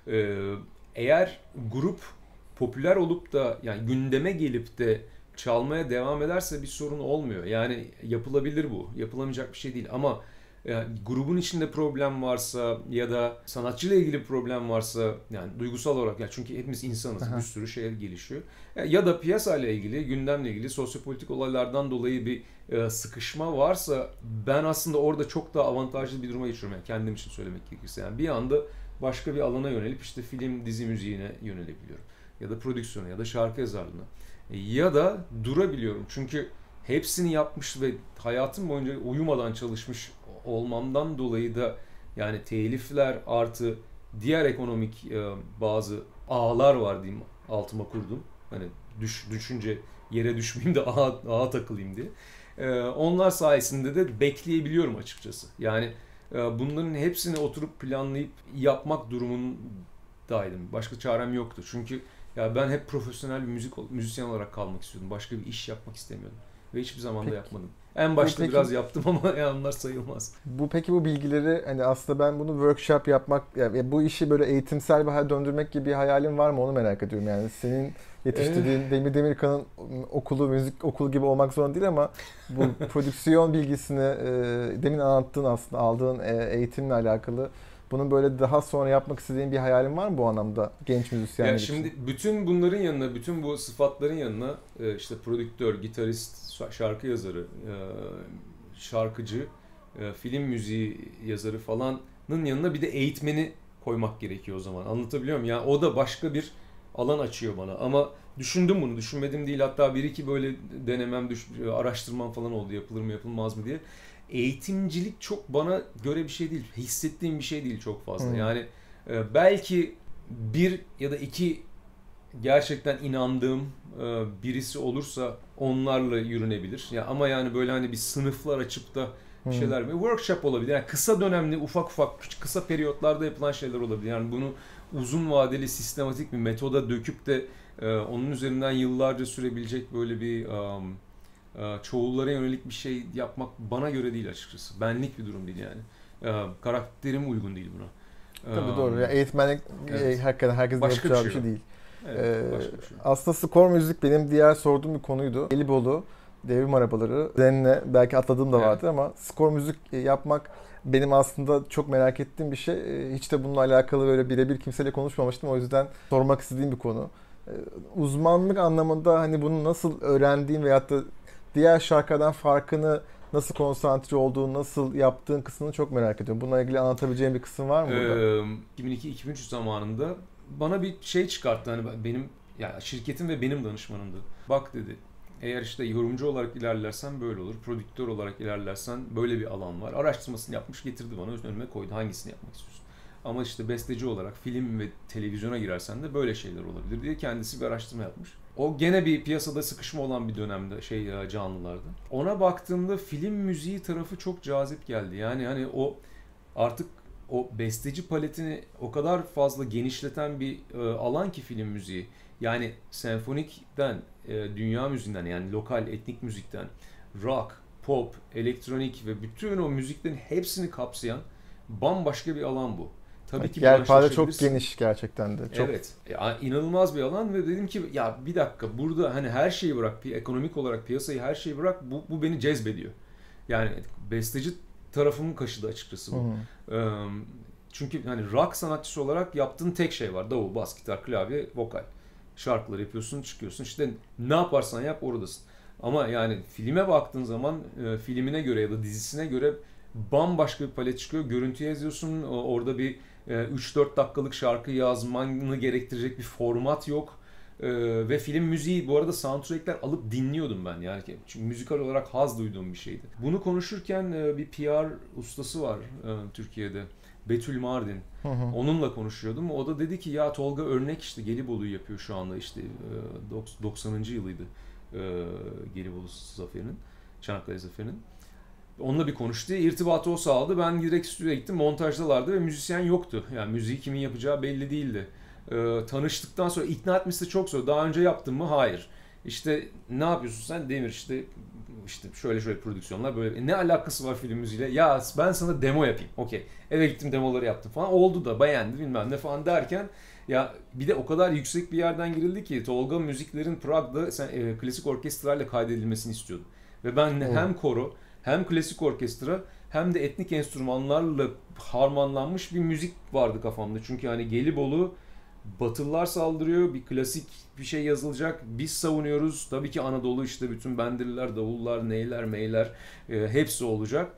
Eğer grup popüler olup da yani gündeme gelip de çalmaya devam ederse bir sorun olmuyor. Yani yapılabilir bu. Yapılamayacak bir şey değil, ama grubun içinde problem varsa ya da sanatçıyla ilgili problem varsa, yani duygusal olarak, yani çünkü hepimiz insanız, bir Aha. sürü şey gelişiyor. Ya da piyasayla ilgili, gündemle ilgili, sosyopolitik olaylardan dolayı bir sıkışma varsa, ben aslında orada çok daha avantajlı bir duruma geçiyorum. Yani kendim için söylemek gerekirse. Yani bir anda başka bir alana yönelip işte film, dizi müziğine yönelebiliyorum. Ya da prodüksiyona ya da şarkı yazarlığına. Ya da durabiliyorum. Çünkü hepsini yapmış ve hayatım boyunca uyumadan çalışmış olmamdan dolayı da, yani telifler artı diğer ekonomik bazı ağlar var diyeyim, altıma kurdum. Hani düşünce yere düşmeyeyim de ağa takılayım diye. Onlar sayesinde de bekleyebiliyorum açıkçası. Yani bunların hepsini oturup planlayıp yapmak durumundaydım. Başka çarem yoktu. Çünkü Ya ben hep profesyonel bir müzisyen olarak kalmak istiyordum. Başka bir iş yapmak istemiyordum. Ve hiçbir zaman da Peki, yapmadım. En başta peki biraz yaptım ama ya onlar sayılmaz. peki bu bilgileri hani aslında ben bunu workshop yapmak yani bu işi böyle eğitimsel bir hale döndürmek gibi bir hayalin var mı onu merak ediyorum. Yani senin Eh, yetiştirdiğin Demir Demirkan'ın okulu müzik okulu gibi olmak zorunda değil ama bu prodüksiyon bilgisini demin anlattığın aslında aldığın eğitimle alakalı bunun böyle daha sonra yapmak istediğin bir hayalin var mı bu anlamda genç Ya müzisyenler için? şimdi bütün bunların yanına, bütün bu sıfatların yanına işte prodüktör, gitarist, şarkı yazarı, şarkıcı, film müziği yazarı falanın yanına bir de eğitmeni koymak gerekiyor o zaman. Anlatabiliyor muyum? Yani o da başka bir alan açıyor bana. Ama düşündüm bunu, düşünmedim değil. Hatta bir iki böyle denemem, araştırmam falan oldu. Yapılır mı, yapılmaz mı diye. Eğitimcilik çok bana göre bir şey değil. Hissettiğim bir şey değil çok fazla. Hmm. Yani belki bir ya da iki gerçekten inandığım birisi olursa onlarla yürünebilir. Ya ama yani böyle hani bir sınıflar açıp da bir Hmm. şeyler, bir workshop olabilir. Yani kısa dönemli, ufak ufak, kısa periyotlarda yapılan şeyler olabilir. Yani bunu uzun vadeli, sistematik bir metoda döküp de onun üzerinden yıllarca sürebilecek böyle bir çoğullara yönelik bir şey yapmak bana göre değil açıkçası. Benlik bir durum değil yani. Karakterim uygun değil buna. Tabii doğru. Ya eğitmenlik Evet. hakikaten herkesin Başka bir yapacağı bir şey şey o. değil. Evet, Ee, başka bir şey. aslında skor müzik benim diğer sorduğum bir konuydu. Gelibolu, devrim arabaları, Zenne belki atladığım da Evet. vardı ama skor müzik yapmak benim aslında çok merak ettiğim bir şey. Hiç de bununla alakalı böyle birebir kimseyle konuşmamıştım. O yüzden sormak istediğim bir konu. Ee, uzmanlık anlamında hani bunu nasıl öğrendiğin veyahut da diğer şarkılardan farkını nasıl konsantre olduğunu, nasıl yaptığın kısmını çok merak ediyorum. Bununla ilgili anlatabileceğin bir kısım var mı burada? 2002-2003 zamanında bana bir şey çıkarttı hani benim ya şirketim ve benim danışmanımdı. Bak dedi. Eğer işte yorumcu olarak ilerlersen böyle olur. Prodüktör olarak ilerlersen böyle bir alan var. Araştırmasını yapmış getirdi bana önüme koydu. Hangisini yapmak istiyorsun? Ama işte besteci olarak film ve televizyona girersen de böyle şeyler olabilir diye kendisi bir araştırma yapmış. O gene bir piyasada sıkışma olan bir dönemde canlılardı. Ona baktığımda film müziği tarafı çok cazip geldi. Yani hani o artık o besteci paletini o kadar fazla genişleten bir alan ki film müziği. Yani senfonikten, dünya müziğinden yani lokal etnik müzikten, rock, pop, elektronik ve bütün o müziklerin hepsini kapsayan bambaşka bir alan bu. Tabii Evet, ki yelpaze çok branşlaşabilirsin. geniş gerçekten de. Çok. Evet, ya inanılmaz bir alan ve dedim ki ya bir dakika burada hani her şeyi bırak, ekonomik olarak piyasayı her şeyi bırak bu beni cezbediyor. Yani besteci tarafımın kaşıdı açıkçası Hı bu. hı. Eee, Çünkü hani rock sanatçısı olarak yaptığın tek şey var. Davul, bas, gitar, klavye, vokal. Şarkılar yapıyorsun, çıkıyorsun. İşte ne yaparsan yap oradasın. Ama yani filme baktığın zaman filmine göre ya da dizisine göre bambaşka bir palet çıkıyor. Görüntü yazıyorsun. Orada bir 3-4 dakikalık şarkı yazmanı gerektirecek bir format yok. Ve film müziği bu arada soundtrackler alıp dinliyordum ben yani çünkü müzikal olarak haz duyduğum bir şeydi. Bunu konuşurken bir PR ustası var Türkiye'de. Betül Mardin. Hı hı. Onunla konuşuyordum. O da dedi ki ya Tolga Örnek işte Gelibolu'yu yapıyor şu anda işte 90. yılıydı Gelibolu Zaferi'nin, Çanakkale Zaferi'nin. Onunla bir konuştu. İrtibatı o sağladı. Ben direkt stüdyoya gittim. Montajdalardı ve müzisyen yoktu. Yani müziği kimin yapacağı belli değildi. Tanıştıktan sonra ikna etmesi de çok zor. Daha önce yaptın mı? Hayır. İşte ne yapıyorsun sen? Demir işte şöyle prodüksiyonlar böyle. Ne alakası var film müziğiyle? Ya ben sana demo yapayım. Okey. Eve gittim demoları yaptım falan. Oldu da beğendi bilmem ne falan derken ya bir de o kadar yüksek bir yerden girildi ki Tolga müziklerin Prag'da klasik orkestrayla kaydedilmesini istiyordu. Ve ben Hı. hem koro hem klasik orkestra hem de etnik enstrümanlarla harmanlanmış bir müzik vardı kafamda. Çünkü hani Gelibolu Batılılar saldırıyor, bir klasik bir şey yazılacak. Biz savunuyoruz. Tabii ki Anadolu işte bütün bendiriler, davullar, neyler, meyler hepsi olacak.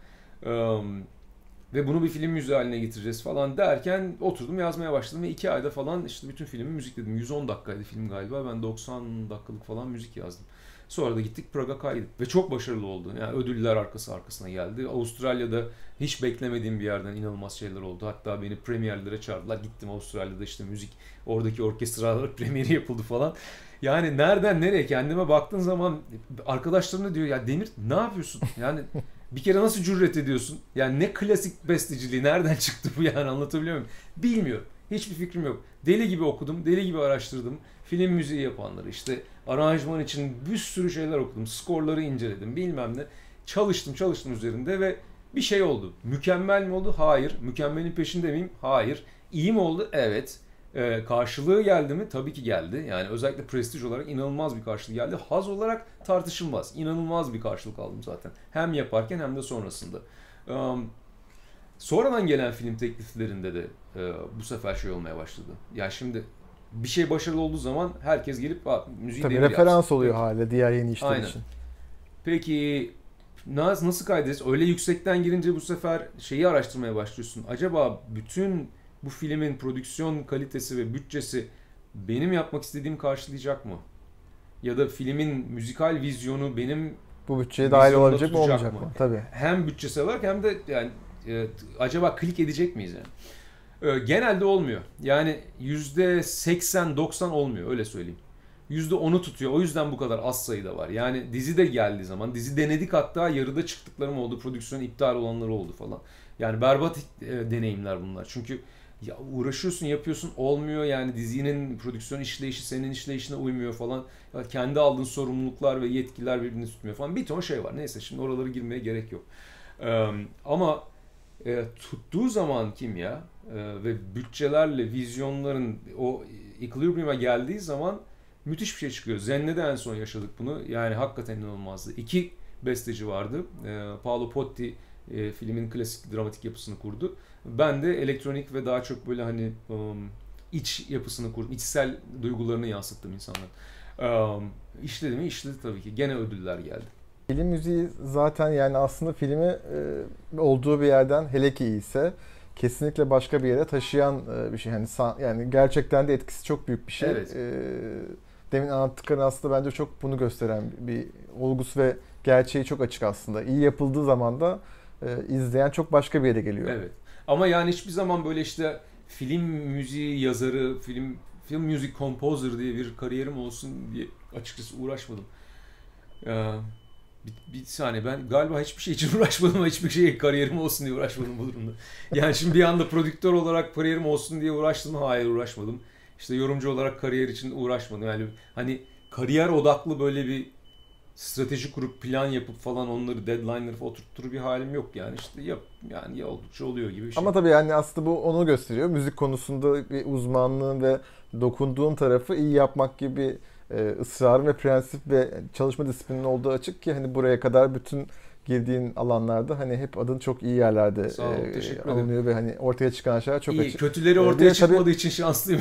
Ve bunu bir film müziği haline getireceğiz falan derken oturdum yazmaya başladım ve 2 ayda falan işte bütün filmi müzikledim. 110 dakikaydı film galiba. Ben 90 dakikalık falan müzik yazdım. Sonra da gittik Praga kaydık ve çok başarılı oldu. Yani ödüller arkasına geldi. Avustralya'da hiç beklemediğim bir yerden inanılmaz şeyler oldu. Hatta beni premierlere çağırdılar. Gittim Avustralya'da işte müzik, oradaki orkestralar premieri yapıldı falan. Yani nereden nereye kendime baktığın zaman arkadaşlarım da diyor ya Demir ne yapıyorsun? Yani bir kere nasıl cüret ediyorsun? Yani ne klasik besteciliği nereden çıktı bu yani anlatabiliyor muyum? Bilmiyorum. Hiçbir fikrim yok. Deli gibi okudum, deli gibi araştırdım. Film müziği yapanları, işte aranjman için bir sürü şeyler okudum. Skorları inceledim, bilmem ne. Çalıştım üzerinde ve bir şey oldu. Mükemmel mi oldu? Hayır. Mükemmelin peşinde miyim? Hayır. İyi mi oldu? Evet. Karşılığı geldi mi? Tabii ki geldi. Yani özellikle prestij olarak inanılmaz bir karşılık geldi. Haz olarak tartışılmaz. İnanılmaz bir karşılık aldım zaten. Hem yaparken hem de sonrasında. Sonradan gelen film tekliflerinde de bu sefer şey olmaya başladı. Ya şimdi bir şey başarılı olduğu zaman herkes gelip müziği Tabii devir referans yapsın. oluyor Peki. hala diğer yeni işler Aynen. için. Peki nasıl kaydederiz? Öyle yüksekten girince bu sefer şeyi araştırmaya başlıyorsun. Acaba bütün bu filmin prodüksiyon kalitesi ve bütçesi benim yapmak istediğimi karşılayacak mı? Ya da filmin müzikal vizyonu benim Bu bütçeye dahil vizyonda olabilecek mi tutacak olmayacak mı? mı? Tabii. Hem bütçesel olarak hem de yani acaba klik edecek miyiz yani? Genelde olmuyor. Yani %80-90 olmuyor, öyle söyleyeyim. %10'u tutuyor. O yüzden bu kadar az sayıda var. Yani dizi de geldiği zaman, dizi denedik, hatta yarıda çıktıklarım oldu. Prodüksiyon iptal olanları oldu falan. Yani berbat deneyimler bunlar. Çünkü ya uğraşıyorsun, yapıyorsun, olmuyor. Yani dizinin prodüksiyon işleyişi senin işleyişine uymuyor falan. Ya kendi aldığın sorumluluklar ve yetkiler birbirini tutmuyor falan. Bir ton şey var. Neyse, şimdi oralara girmeye gerek yok. Ama tuttuğu zaman kimya ve bütçelerle vizyonların o equilibrium'a geldiği zaman müthiş bir şey çıkıyor. Zenne'de en son yaşadık bunu. Yani hakikaten inanılmazdı. İki besteci vardı. Paolo Potti filmin klasik dramatik yapısını kurdu. Ben de elektronik ve daha çok böyle hani iç yapısını kurdum. İçsel duygularını yansıttım insanlara. İşledi mi? İşledi tabii ki. Gene ödüller geldi. Film müziği zaten yani aslında filmi olduğu bir yerden, hele ki iyiyse, kesinlikle başka bir yere taşıyan bir şey. Yani gerçekten de etkisi çok büyük bir şey. Evet. Demin anlattıkların aslında bence çok bunu gösteren bir olgusu ve gerçeği çok açık aslında. İyi yapıldığı zaman da izleyen çok başka bir yere geliyor. Evet. Ama yani hiçbir zaman böyle işte film müziği yazarı, film music composer diye bir kariyerim olsun diye açıkçası uğraşmadım. Ee, bir saniye, ben galiba hiçbir şey için uğraşmadım, hiçbir şey kariyerim olsun diye uğraşmadım bu durumda. Yani şimdi bir anda prodüktör olarak kariyerim olsun diye uğraştım mı? Hayır, uğraşmadım. İşte yorumcu olarak kariyer için uğraşmadım. Yani hani kariyer odaklı böyle bir strateji kurup plan yapıp falan onları deadline'ları oturttur bir halim yok yani. İşte yani ya oldukça oluyor gibi bir şey. Ama tabii yani aslında bu onu gösteriyor. Müzik konusunda bir uzmanlığın ve dokunduğun tarafı iyi yapmak gibi ısrarın ve prensip ve çalışma disiplinin olduğu açık ki hani buraya kadar bütün girdiğin alanlarda hani hep adın çok iyi yerlerde Sağ ol, teşekkür ederim. alınıyor ve hani ortaya çıkan şeyler çok İyi, açık. kötüleri Bir ortaya de çıkmadığı tabii, için şanslıyım.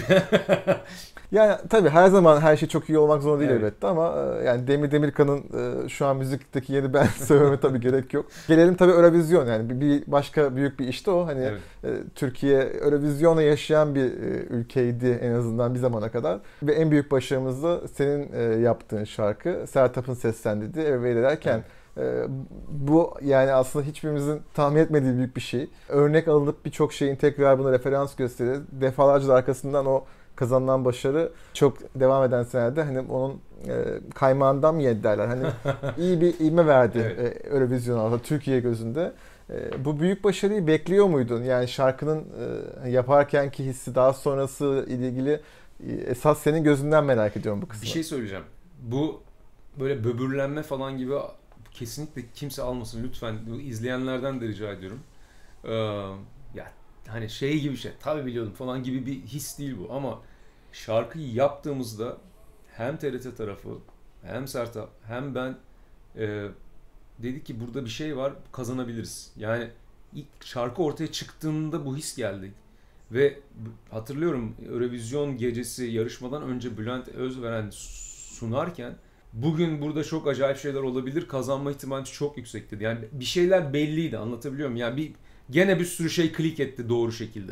yani tabii her zaman her şey çok iyi olmak zorunda değil Evet. elbette ama yani Demir Demirkan'ın şu an müzikteki yeni ben söylememe tabii gerek yok. Gelelim tabii Eurovision, yani bir başka büyük bir işte o. Hani Evet. Türkiye Eurovision'la yaşayan bir ülkeydi en azından bir zamana kadar. Ve en büyük başarımız da senin yaptığın şarkı. Sertab'ın seslendirdiği Eve derken bu yani aslında hiçbirimizin tahmin etmediği büyük bir şey. Örnek alınıp birçok şeyin tekrar buna referans gösterir. Defalarca da arkasından o kazanılan başarı çok devam eden senelerde hani onun kaymağından mı yedi derler. Hani iyi bir ivme verdi Evet. Eurovision aslında Türkiye gözünde. Bu büyük başarıyı bekliyor muydun? Yani şarkının yaparkenki hissi, daha sonrası ile ilgili esas senin gözünden merak ediyorum bu kısmı. Bir şey söyleyeceğim. Bu böyle böbürlenme falan gibi kesinlikle kimse almasın lütfen. Bu izleyenlerden de rica ediyorum. Ee, ya hani şey gibi şey, tabii biliyordum falan gibi bir his değil bu, ama şarkıyı yaptığımızda hem TRT tarafı hem Sertab hem ben e, dedik ki burada bir şey var, kazanabiliriz. Yani ilk şarkı ortaya çıktığında bu his geldi. Ve hatırlıyorum, Eurovision gecesi yarışmadan önce Bülent Özveren sunarken bugün burada çok acayip şeyler olabilir, kazanma ihtimali çok yüksek dedi. Yani bir şeyler belliydi, anlatabiliyor muyum? Yani gene bir sürü şey klik etti doğru şekilde.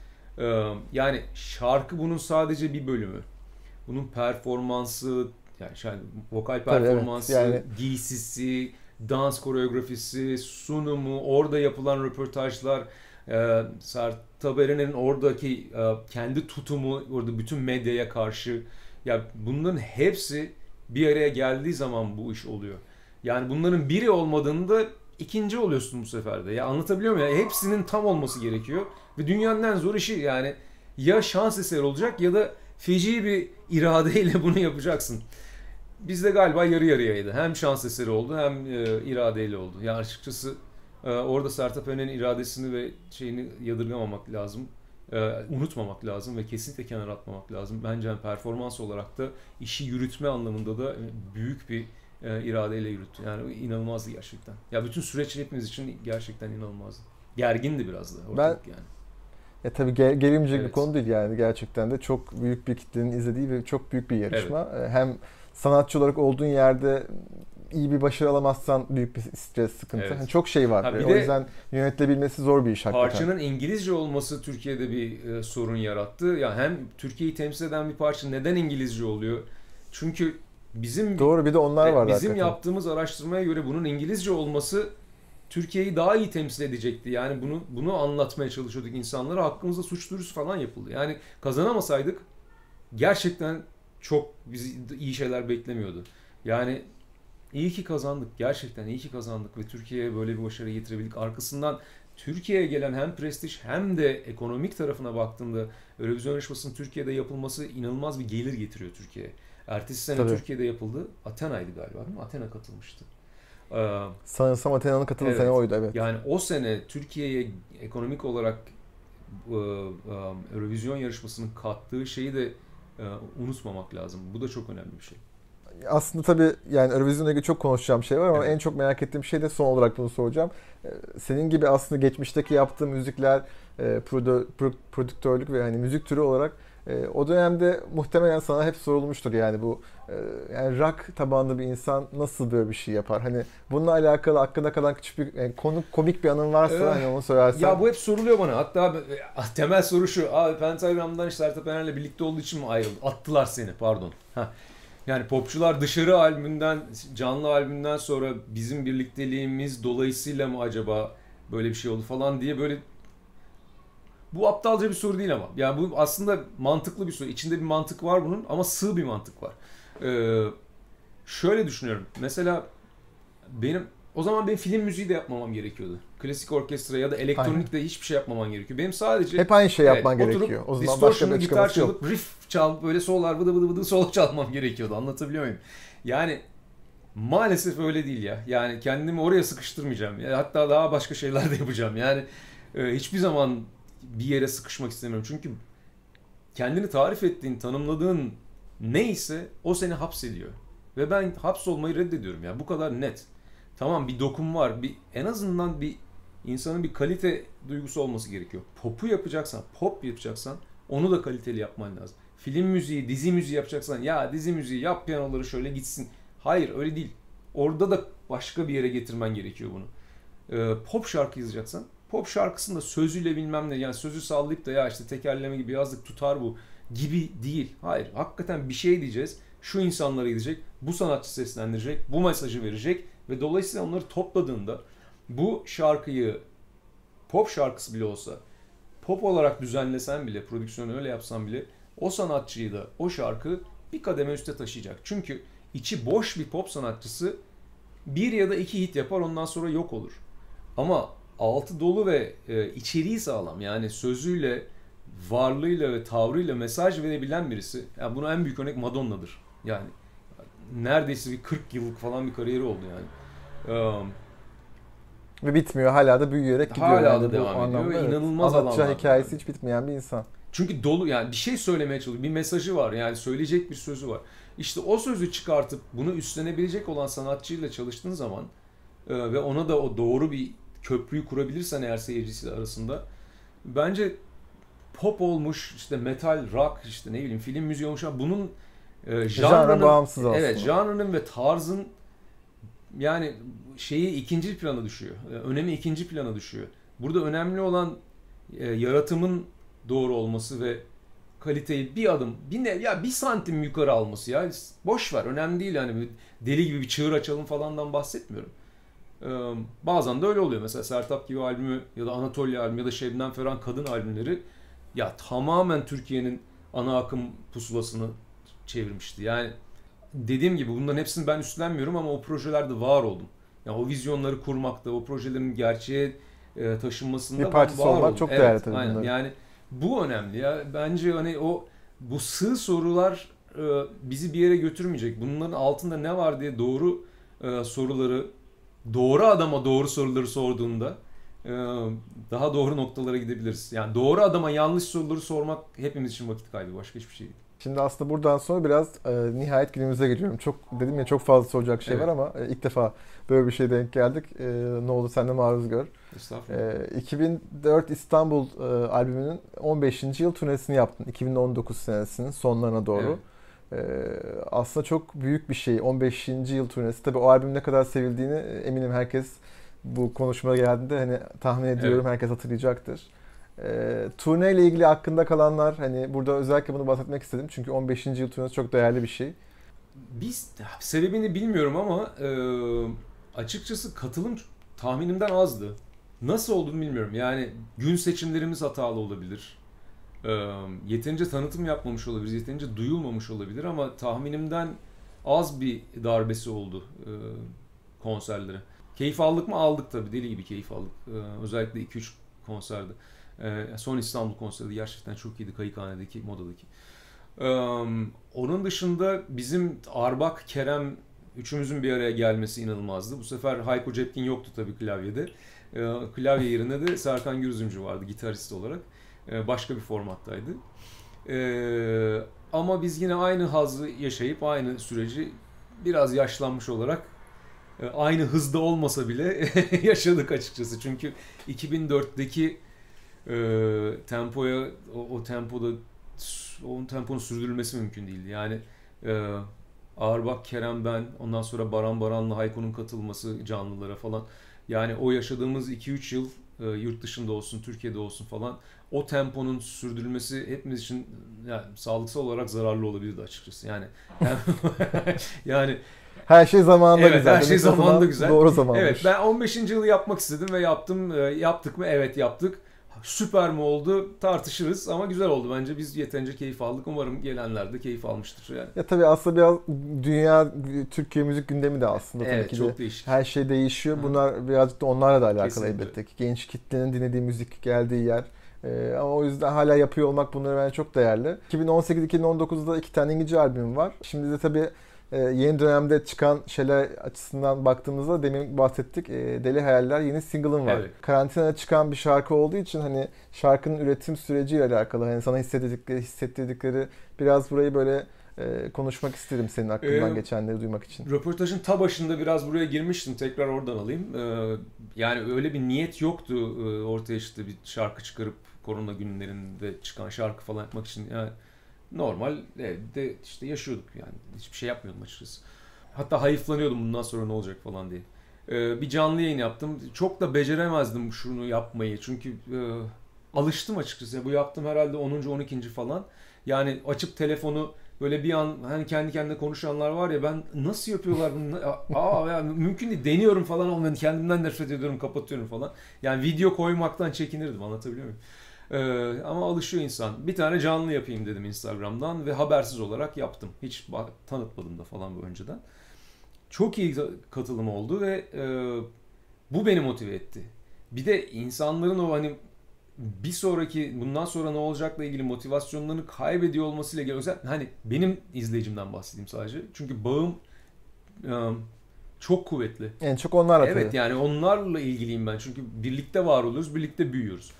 Yani şarkı bunun sadece bir bölümü. Bunun performansı, yani vokal Tabii, evet. performansı, Yani giysisi, dans koreografisi, sunumu, orada yapılan röportajlar, Sertab Erener'in oradaki kendi tutumu, orada bütün medyaya karşı, ya bunların hepsi bir araya geldiği zaman bu iş oluyor. Yani bunların biri olmadığında ikinci oluyorsun bu sefer de. Ya anlatabiliyor muyum? Ya hepsinin tam olması gerekiyor ve dünyanın en zor işi yani. ya şans eseri olacak ya da feci bir iradeyle bunu yapacaksın. Bizde galiba yarı yarıyaydı. Hem şans eseri oldu hem iradeyle oldu. Yani açıkçası orada Sertab Erener'in iradesini ve şeyini yadırgamamak lazım. Unutmamak lazım ve kesinlikle kenara atmamak lazım. Bence yani performans olarak da işi yürütme anlamında da büyük bir iradeyle yürüttü. Yani inanılmazdı gerçekten. Ya bütün süreç hepimiz için gerçekten inanılmazdı. Gergindi biraz da ortalık yani. Tabii gerilmeyecek bir Evet. konu değil yani, gerçekten de çok büyük bir kitlenin izlediği ve çok büyük bir yarışma. Hem sanatçı olarak olduğun yerde iyi bir başarı alamazsan büyük bir stres, sıkıntı. Evet. Hani çok şey var. Ha, bir O de yüzden yönetilebilmesi zor bir iş hakikaten. parçanın İngilizce olması Türkiye'de bir sorun yarattı. Ya hem Türkiye'yi temsil eden bir parça neden İngilizce oluyor? Çünkü bizim Doğru, bir de onlar var bizim hakikaten. yaptığımız araştırmaya göre bunun İngilizce olması Türkiye'yi daha iyi temsil edecekti. Yani bunu anlatmaya çalışıyorduk insanlara. Hakkımızda suç duyurusu falan yapıldı. Yani kazanamasaydık gerçekten çok bizi iyi şeyler beklemiyordu. Yani iyi ki kazandık. Gerçekten iyi ki kazandık ve Türkiye'ye böyle bir başarı getirebildik. Arkasından Türkiye'ye gelen hem prestij hem de ekonomik tarafına baktığında Eurovision yarışmasının Türkiye'de yapılması inanılmaz bir gelir getiriyor Türkiye'ye. Ertesi sene Tabii. Türkiye'de yapıldı. Atina'ydı galiba değil mi? Atina katılmıştı. Sanırsam Athena'nın katıldığı Evet. sene oydu, evet. Yani o sene Türkiye'ye ekonomik olarak Eurovision yarışmasının kattığı şeyi de unutmamak lazım. Bu da çok önemli bir şey. Aslında tabii yani Eurovision'la ilgili çok konuşacağım şey var ama Evet. en çok merak ettiğim şey de son olarak bunu soracağım. Senin gibi aslında geçmişteki yaptığın müzikler, prodüktörlük ve hani müzik türü olarak o dönemde muhtemelen sana hep sorulmuştur yani bu yani rock tabanlı bir insan nasıl böyle bir şey yapar? Hani bununla alakalı aklında kalan küçük bir komik bir anın varsa hani onu söylersen. Ya bu hep soruluyor bana. Hatta temel soru şu. Abi Pentagram'dan işte Sertab Erener'le birlikte olduğu için mi ayrıldı? Attılar seni pardon. Yani Popçular Dışarı albümünden, canlı albümden sonra bizim birlikteliğimiz dolayısıyla mı acaba böyle bir şey oldu falan diye böyle. Bu aptalca bir soru değil ama. Yani bu aslında mantıklı bir soru. İçinde bir mantık var bunun ama sığ bir mantık var. Şöyle düşünüyorum. Mesela o zaman benim film müziği de yapmamam gerekiyordu. Klasik orkestra ya da elektronik de hiçbir şey yapmaman gerekiyor. Benim sadece Hep aynı şey yapman oturup gerekiyor. O zaman başka bir distortion'lı gitar açıklaması yok. çalıp riff çalıp böyle sololar vıdı vıdı vıdı solo çalmam gerekiyordu. Anlatabiliyor muyum? Yani maalesef öyle değil ya. Yani kendimi oraya sıkıştırmayacağım. Hatta daha başka şeyler de yapacağım. Yani hiçbir zaman bir yere sıkışmak istemiyorum. Çünkü kendini tarif ettiğin, tanımladığın neyse o seni hapsediyor. Ve ben hapsolmayı reddediyorum ya. Bu kadar net. Tamam bir dokum var. En azından bir insanın bir kalite duygusu olması gerekiyor. Pop yapacaksan onu da kaliteli yapman lazım. Film müziği, dizi müziği yapacaksan ya dizi müziği yap, piyanoları şöyle gitsin. Hayır öyle değil. Orada da başka bir yere getirmen gerekiyor bunu. Pop şarkı yazacaksan pop şarkısında sözüyle bilmem ne yani sözü sallayıp da ya işte tekerleme gibi yazdık tutar bu gibi değil. Hayır. Hakikaten bir şey diyeceğiz. Şu insanlara gidecek. Bu sanatçı seslendirecek. Bu mesajı verecek. Ve dolayısıyla onları topladığında bu şarkıyı pop şarkısı bile olsa pop olarak düzenlesen bile, prodüksiyonu öyle yapsan bile o sanatçıyı da o şarkı bir kademe üste taşıyacak. Çünkü içi boş bir pop sanatçısı bir ya da iki hit yapar ondan sonra yok olur. Ama altı dolu ve içeriği sağlam yani sözüyle, varlığıyla ve tavrıyla mesaj verebilen birisi. Yani buna en büyük örnek Madonna'dır. Yani neredeyse bir 40 yıllık falan bir kariyeri oldu yani. Ve bitmiyor. Hala da büyüyerek gidiyor. Hala yani da bu devam ediyor. anlamda, evet. İnanılmaz Anlatacağı alanlar hikayesi yani. hiç bitmeyen bir insan. Çünkü dolu yani bir şey söylemeye çalışıyor. Bir mesajı var yani söyleyecek bir sözü var. İşte o sözü çıkartıp bunu üstlenebilecek olan sanatçıyla çalıştığın zaman ve ona da o doğru bir köprüyü kurabilirsen eğer seyircisiyle arasında bence pop olmuş işte metal, rock işte ne bileyim film müziği olmuş ama bunun Janra bağımsız aslında. evet janrının ve tarzın yani ikinci plana düşüyor. Önemi ikinci plana düşüyor. Burada önemli olan yaratımın doğru olması ve kaliteyi bir santim yukarı alması ya. Boş ver. Önemli değil yani. Deli gibi bir çığır açalım falandan bahsetmiyorum. Bazen de öyle oluyor. Mesela Sertab gibi albümü ya da Anatolia albümü ya da Şebnem Ferah Kadın albümleri ya tamamen Türkiye'nin ana akım pusulasını çevirmişti. Yani dediğim gibi bunların hepsini ben üstlenmiyorum ama o projelerde var oldum. Yani o vizyonları kurmakta, o projelerin gerçeğe taşınmasında bir parçası var olmak oldum. çok Evet, değerli tabii aynen. bunların. Yani Bu önemli ya. Bence hani bu sığ sorular bizi bir yere götürmeyecek. Bunların altında ne var diye doğru soruları, doğru adama doğru soruları sorduğunda e, daha doğru noktalara gidebiliriz. Yani doğru adama yanlış soruları sormak hepimiz için vakit kaybı. Başka hiçbir şey değil. Şimdi aslında buradan sonra biraz nihayet günümüze geliyorum. Çok dedim ya, çok fazla soracak şey var Evet. ama ilk defa böyle bir şeye denk geldik. Ne oldu sen de maruz gör. Estağfurullah. 2004 İstanbul albümünün 15. yıl turnesini yaptın. 2019 senesinin sonlarına doğru. Evet. Aslında çok büyük bir şey. 15. yıl turnesi. Tabii o albüm ne kadar sevildiğini eminim herkes bu konuşmaya geldiğinde hani tahmin ediyorum Evet. herkes hatırlayacaktır. Turne ile ilgili aklında kalanlar, hani burada özellikle bunu bahsetmek istedim çünkü 15. yıl turnesi çok değerli bir şey. Biz sebebini bilmiyorum ama açıkçası katılım tahminimden azdı. Nasıl olduğunu bilmiyorum. Yani gün seçimlerimiz hatalı olabilir. Yeterince tanıtım yapmamış olabiliriz, yeterince duyulmamış olabilir ama tahminimden az bir darbesi oldu konserlere. Keyif aldık mı? Aldık tabii. Deli gibi keyif aldık. Özellikle 2-3 konserde. Son İstanbul konseri gerçekten çok iyiydi. Kayıkhane'deki, Moda'daki. Onun dışında bizim Arbak, Kerem üçümüzün bir araya gelmesi inanılmazdı. Bu sefer Hayko Cepkin yoktu tabii klavyede. Klavye yerine de Serkan Gürzümcü vardı gitarist olarak. Başka bir formattaydı. Ama biz yine aynı hazzı yaşayıp aynı süreci biraz yaşlanmış olarak aynı hızda olmasa bile yaşadık açıkçası. Çünkü 2004'teki tempoya o tempoda onun temponun sürdürülmesi mümkün değildi. Yani Ağırbak, Kerem, ben, ondan sonra Baran Baran'la Hayko'nun katılması canlılara falan. Yani o yaşadığımız 2-3 yıl yurt dışında olsun, Türkiye'de olsun falan o temponun sürdürülmesi hepimiz için yani sağlıksal olarak zararlı olabilirdi açıkçası. Yani yani Her şey zamanında evet, güzel. her şey Demek ki o zamanında zaman güzel. doğru zamanmış. Evet, ben 15. yılı yapmak istedim ve yaptım. Yaptık mı? Evet, yaptık. Süper mi oldu? Tartışırız ama güzel oldu bence. Biz yeterince keyif aldık. Umarım gelenler de keyif almıştır yani. Ya tabii aslında biraz dünya, Türkiye müzik gündemi de aslında tabii Evet, ki de çok değişik. her şey değişiyor. Hı. Bunlar birazcık da onlarla da alakalı Kesinlikle. elbette ki. Genç kitlenin dinlediği müzik geldiği yer. Ama o yüzden hala yapıyor olmak bunları bence çok değerli. 2018-2019'da 2 tane İngilizce albüm var. Şimdi de tabii yeni dönemde çıkan şeyler açısından baktığımızda demin bahsettik. Deli Hayaller yeni single'ın var. Evet. Karantinada çıkan bir şarkı olduğu için hani şarkının üretim süreciyle alakalı, hani sana hissettirdikleri biraz burayı böyle konuşmak isterim senin aklından Ee, geçenleri duymak için. Röportajın ta başında biraz buraya girmiştim. Tekrar oradan alayım. Yani öyle bir niyet yoktu ortaya işte bir şarkı çıkarıp korona günlerinde çıkan şarkı falan yapmak için. Yani normal evde işte yaşıyorduk yani. Hiçbir şey yapmıyordum açıkçası. Hatta hayıflanıyordum bundan sonra ne olacak falan diye. Bir canlı yayın yaptım. Çok da beceremezdim şunu yapmayı. Çünkü alıştım açıkçası. Bu yaptım herhalde 10. 12. falan. Yani açıp telefonu böyle bir an hani kendi kendine konuşanlar var ya, ben nasıl yapıyorlar bunu? Yani mümkün değil. Deniyorum falan ama ben kendimden nefret ediyorum, kapatıyorum falan. Yani video koymaktan çekinirdim, anlatabiliyor muyum? Ama alışıyor insan. Bir tane canlı yapayım dedim Instagram'dan ve habersiz olarak yaptım. Hiç tanıtmadım da falan bu önceden. Çok iyi katılım oldu ve bu beni motive etti. Bir de insanların o hani bir sonraki bundan sonra ne olacakla ilgili motivasyonlarını kaybediyor olmasıyla ilgili, özel hani benim izleyicimden bahsedeyim sadece. Çünkü bağım e, çok kuvvetli. En çok onlarla Evet, tabii. yani onlarla ilgiliyim ben. Çünkü birlikte var oluyoruz, birlikte büyüyoruz.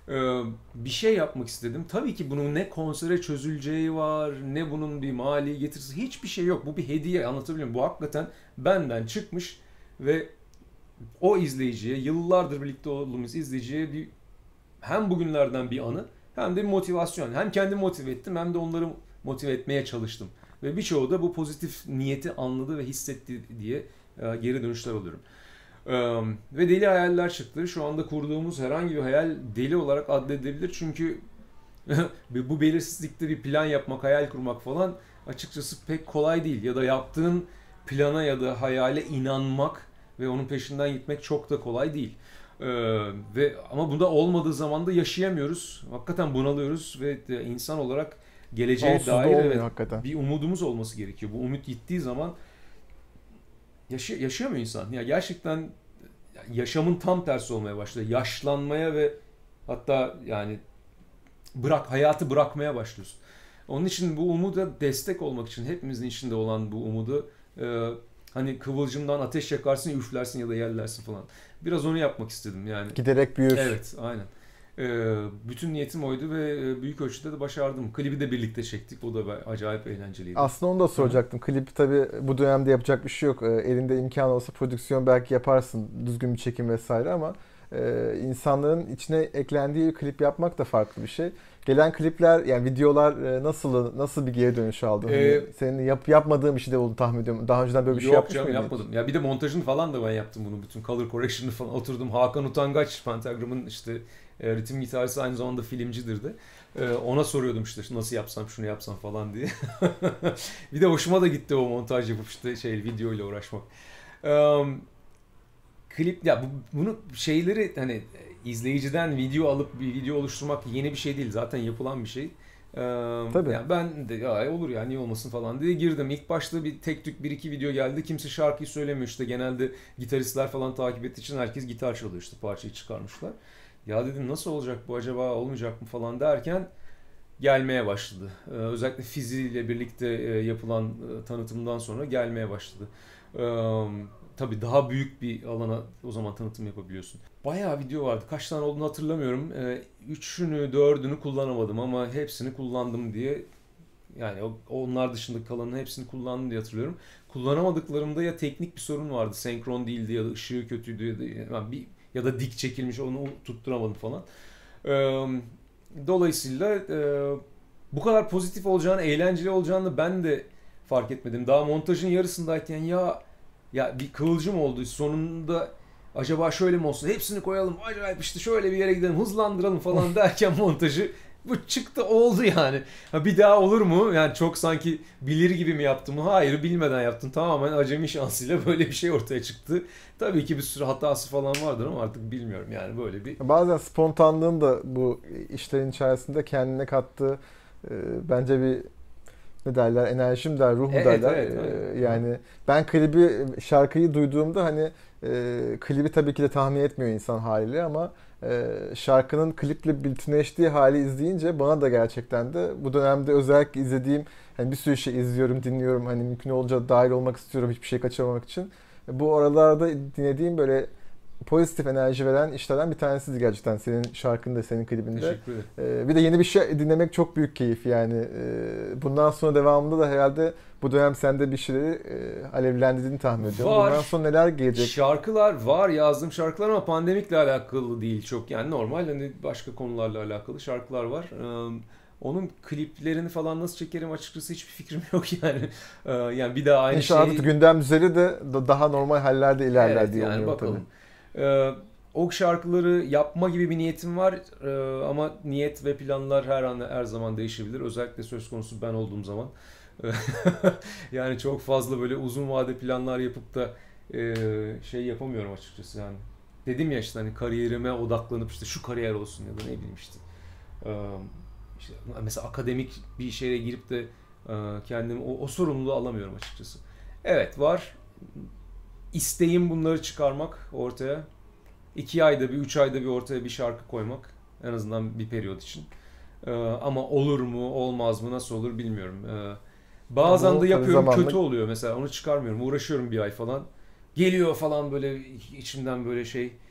Bir şey yapmak istedim. Tabii ki bunun ne konsere çözüleceği var, ne bunun bir mali getirisi, hiçbir şey yok. Bu bir hediye, anlatabiliyor muyum? Bu hakikaten benden çıkmış ve o izleyiciye, yıllardır birlikte olduğumuz izleyiciye bir hem bugünlerden bir anı hem de bir motivasyon. Hem kendimi motive ettim hem de onları motive etmeye çalıştım. Ve birçoğu da bu pozitif niyeti anladı ve hissetti diye geri dönüşler alıyorum. Ve deli hayaller çıktı. Şu anda kurduğumuz herhangi bir hayal deli olarak addedilebilir. Çünkü bu belirsizlikte bir plan yapmak, hayal kurmak falan açıkçası pek kolay değil. Ya da yaptığın plana ya da hayale inanmak ve onun peşinden gitmek çok da kolay değil. Ama bunda olmadığı zaman da yaşayamıyoruz. Hakikaten bunalıyoruz ve insan olarak geleceğe Onsuz da dair olmuyor hakikaten. bir umudumuz olması gerekiyor. Bu umut gittiği zaman yaşayamıyor insan. Ya gerçekten yaşamın tam tersi olmaya başladı. Yaşlanmaya ve hatta yani hayatı bırakmaya başlıyorsun. Onun için bu umuda destek olmak için hepimizin içinde olan bu umudu hani kıvılcımdan ateş yakarsın, üflersin ya da yerlersin falan. Biraz onu yapmak istedim yani. Giderek büyür. Evet, aynen. Bütün niyetim oydu ve büyük ölçüde de başardım. Klibi de birlikte çektik. O da acayip eğlenceliydi. Aslında onu da soracaktım. Klip tabii bu dönemde yapacak bir şey yok. Elinde imkan olsa prodüksiyon belki yaparsın. Düzgün bir çekim vesaire ama insanların içine eklendiği bir klip yapmak da farklı bir şey. Gelen klipler yani videolar nasıl bir geri dönüş aldı? Hani senin yapmadığın bir şey de oldu tahmin ediyorum. Daha önceden böyle bir şey yapmış mıydın? Yok canım, yapmadım. Ya bir de montajını falan da ben yaptım bunu. Bütün color correction'ı falan oturdum. Hakan Utangaç, Pentagram'ın işte ritim gitarcısı, aynı zamanda filmcidir de. Ona soruyordum işte nasıl yapsam, şunu yapsam falan diye. Bir de hoşuma da gitti o montaj yapıp işte video ile uğraşmak. Klip ya bunu şeyleri hani izleyiciden video alıp bir video oluşturmak yeni bir şey değil. Zaten yapılan bir şey. Tabii. Yani ben de ya olur ya niye olmasın falan diye girdim. İlk başta bir tek tük bir iki video geldi. Kimse şarkıyı söylemiyor işte. Genelde gitaristler falan takip ettiği için herkes gitar çalıyor işte, parçayı çıkarmışlar. Ya dedim nasıl olacak bu, acaba olmayacak mı falan derken gelmeye başladı. Özellikle Fizi ile birlikte yapılan tanıtımdan sonra gelmeye başladı. Tabii daha büyük bir alana o zaman tanıtım yapabiliyorsun. Bayağı video vardı. Kaç tane olduğunu hatırlamıyorum. Üçünü, dördünü kullanamadım ama hepsini kullandım diye. Yani onlar dışında kalanın hepsini kullandım diye hatırlıyorum. Kullanamadıklarımda ya teknik bir sorun vardı. Senkron değildi ya da ışığı kötüydü ya da dik çekilmiş, onu tutturamadım falan. Dolayısıyla bu kadar pozitif olacağını, eğlenceli olacağını ben de fark etmedim. Daha montajın yarısındayken ya bir kıvılcım oldu sonunda, acaba şöyle mi olsun, hepsini koyalım, acayip işte şöyle bir yere gidelim, hızlandıralım falan derken montajı bu çıktı, oldu yani. Bir daha olur mu? Yani çok sanki bilir gibi mi yaptım? Hayır, bilmeden yaptım. Tamamen acemi şansıyla böyle bir şey ortaya çıktı. Tabii ki bir sürü hatası falan vardır ama artık bilmiyorum yani, böyle bir... Bazen spontanlığın da bu işlerin içerisinde kendine kattığı bence bir ne derler, enerjim der, ruh mu derler. Evet. Yani ben şarkıyı duyduğumda hani klibi tabii ki de tahmin etmiyor insan haliyle ama şarkının kliple bütünleştiği hali izleyince bana da gerçekten de bu dönemde özellikle izlediğim, hani bir sürü şey izliyorum, dinliyorum, hani mümkün olunca dahil olmak istiyorum hiçbir şey kaçırmamak için. Bu aralarda dinlediğim böyle pozitif enerji veren işlerden bir tanesiydi gerçekten senin şarkında, senin klibinde. Teşekkür ederim. Bir de yeni bir şey dinlemek çok büyük keyif yani. Bundan sonra devamında da herhalde bu dönem sende bir şeyleri alevlendirdiğini tahmin ediyorum. Var. Bundan sonra neler gelecek? Şarkılar var, yazdığım şarkılar ama pandemikle alakalı değil çok. Yani normal hani başka konularla alakalı şarkılar var. Onun kliplerini falan nasıl çekerim açıkçası hiçbir fikrim yok yani. Yani bir daha aynı İnşallah şeyi... gündem düzeli de daha normal hallerde ilerler Evet, diye yani umuyorum bakalım. tabii. O şarkıları yapma gibi bir niyetim var. Ama niyet ve planlar her zaman değişebilir. Özellikle söz konusu ben olduğum zaman. Yani çok fazla böyle uzun vade planlar yapıp da şey yapamıyorum açıkçası yani. Dedim ya işte hani kariyerime odaklanıp işte şu kariyer olsun ya da ne bileyim işte. İşte mesela akademik bir şeye girip de kendimi o sorumluluğu alamıyorum açıkçası. Evet, var. İsteğim bunları çıkarmak ortaya. 2 ayda bir, 3 ayda bir ortaya bir şarkı koymak. En azından bir periyot için. Ama olur mu, olmaz mı, nasıl olur bilmiyorum. Bazen de yapıyorum, kötü oluyor mesela. Onu çıkarmıyorum. Uğraşıyorum bir ay falan. Geliyor falan böyle içimden böyle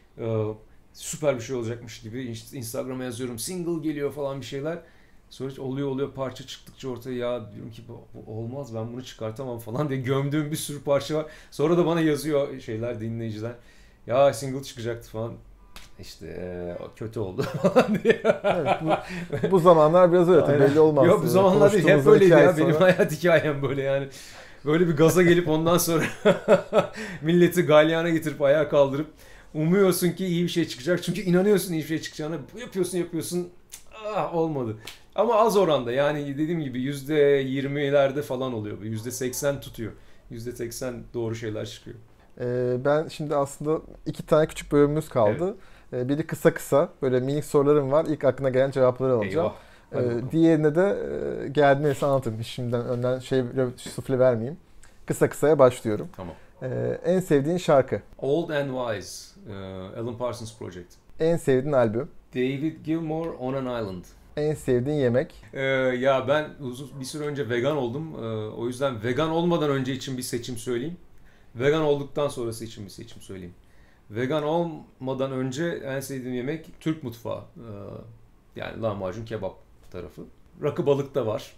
süper bir şey olacakmış gibi. Instagram'a yazıyorum. Single geliyor falan bir şeyler. Sonra oluyor parça çıktıkça ortaya ya diyorum ki bu olmaz, ben bunu çıkartamam falan diye gömdüğüm bir sürü parça var. Sonra da bana yazıyor dinleyiciler. Ya single çıkacaktı falan. İşte kötü oldu falan diye. Evet, bu zamanlar biraz öyle tabii, belli olmaz. Yok, bu zamanlar değil, hep böyleydi ya. Benim hayat hikayem böyle yani. Böyle bir gaza gelip ondan sonra milleti galyana getirip ayağa kaldırıp umuyorsun ki iyi bir şey çıkacak. Çünkü inanıyorsun iyi bir şey çıkacağına. Yapıyorsun. Olmadı. Ama az oranda yani, dediğim gibi %20'lerde falan oluyor. %80 tutuyor. %80 doğru şeyler çıkıyor. Ben şimdi aslında 2 tane küçük bölümümüz kaldı. Evet. Biri kısa böyle minik sorularım var. İlk aklına gelen cevapları alacağım. Diğerine de geldiğinde anlatayım. Şimdiden önden sufle vermeyeyim. Kısaya başlıyorum. Tamam. En sevdiğin şarkı? Old and Wise, Alan Parsons Project. En sevdiğin albüm? David Gilmour, On an Island. En sevdiğin yemek? Ya ben uzun bir süre önce vegan oldum. O yüzden vegan olmadan önce için bir seçim söyleyeyim. Vegan olduktan sonrası için bir seçim söyleyeyim. Vegan olmadan önce en sevdiğim yemek Türk mutfağı. Yani lahmacun kebap tarafı. Rakı balık da var.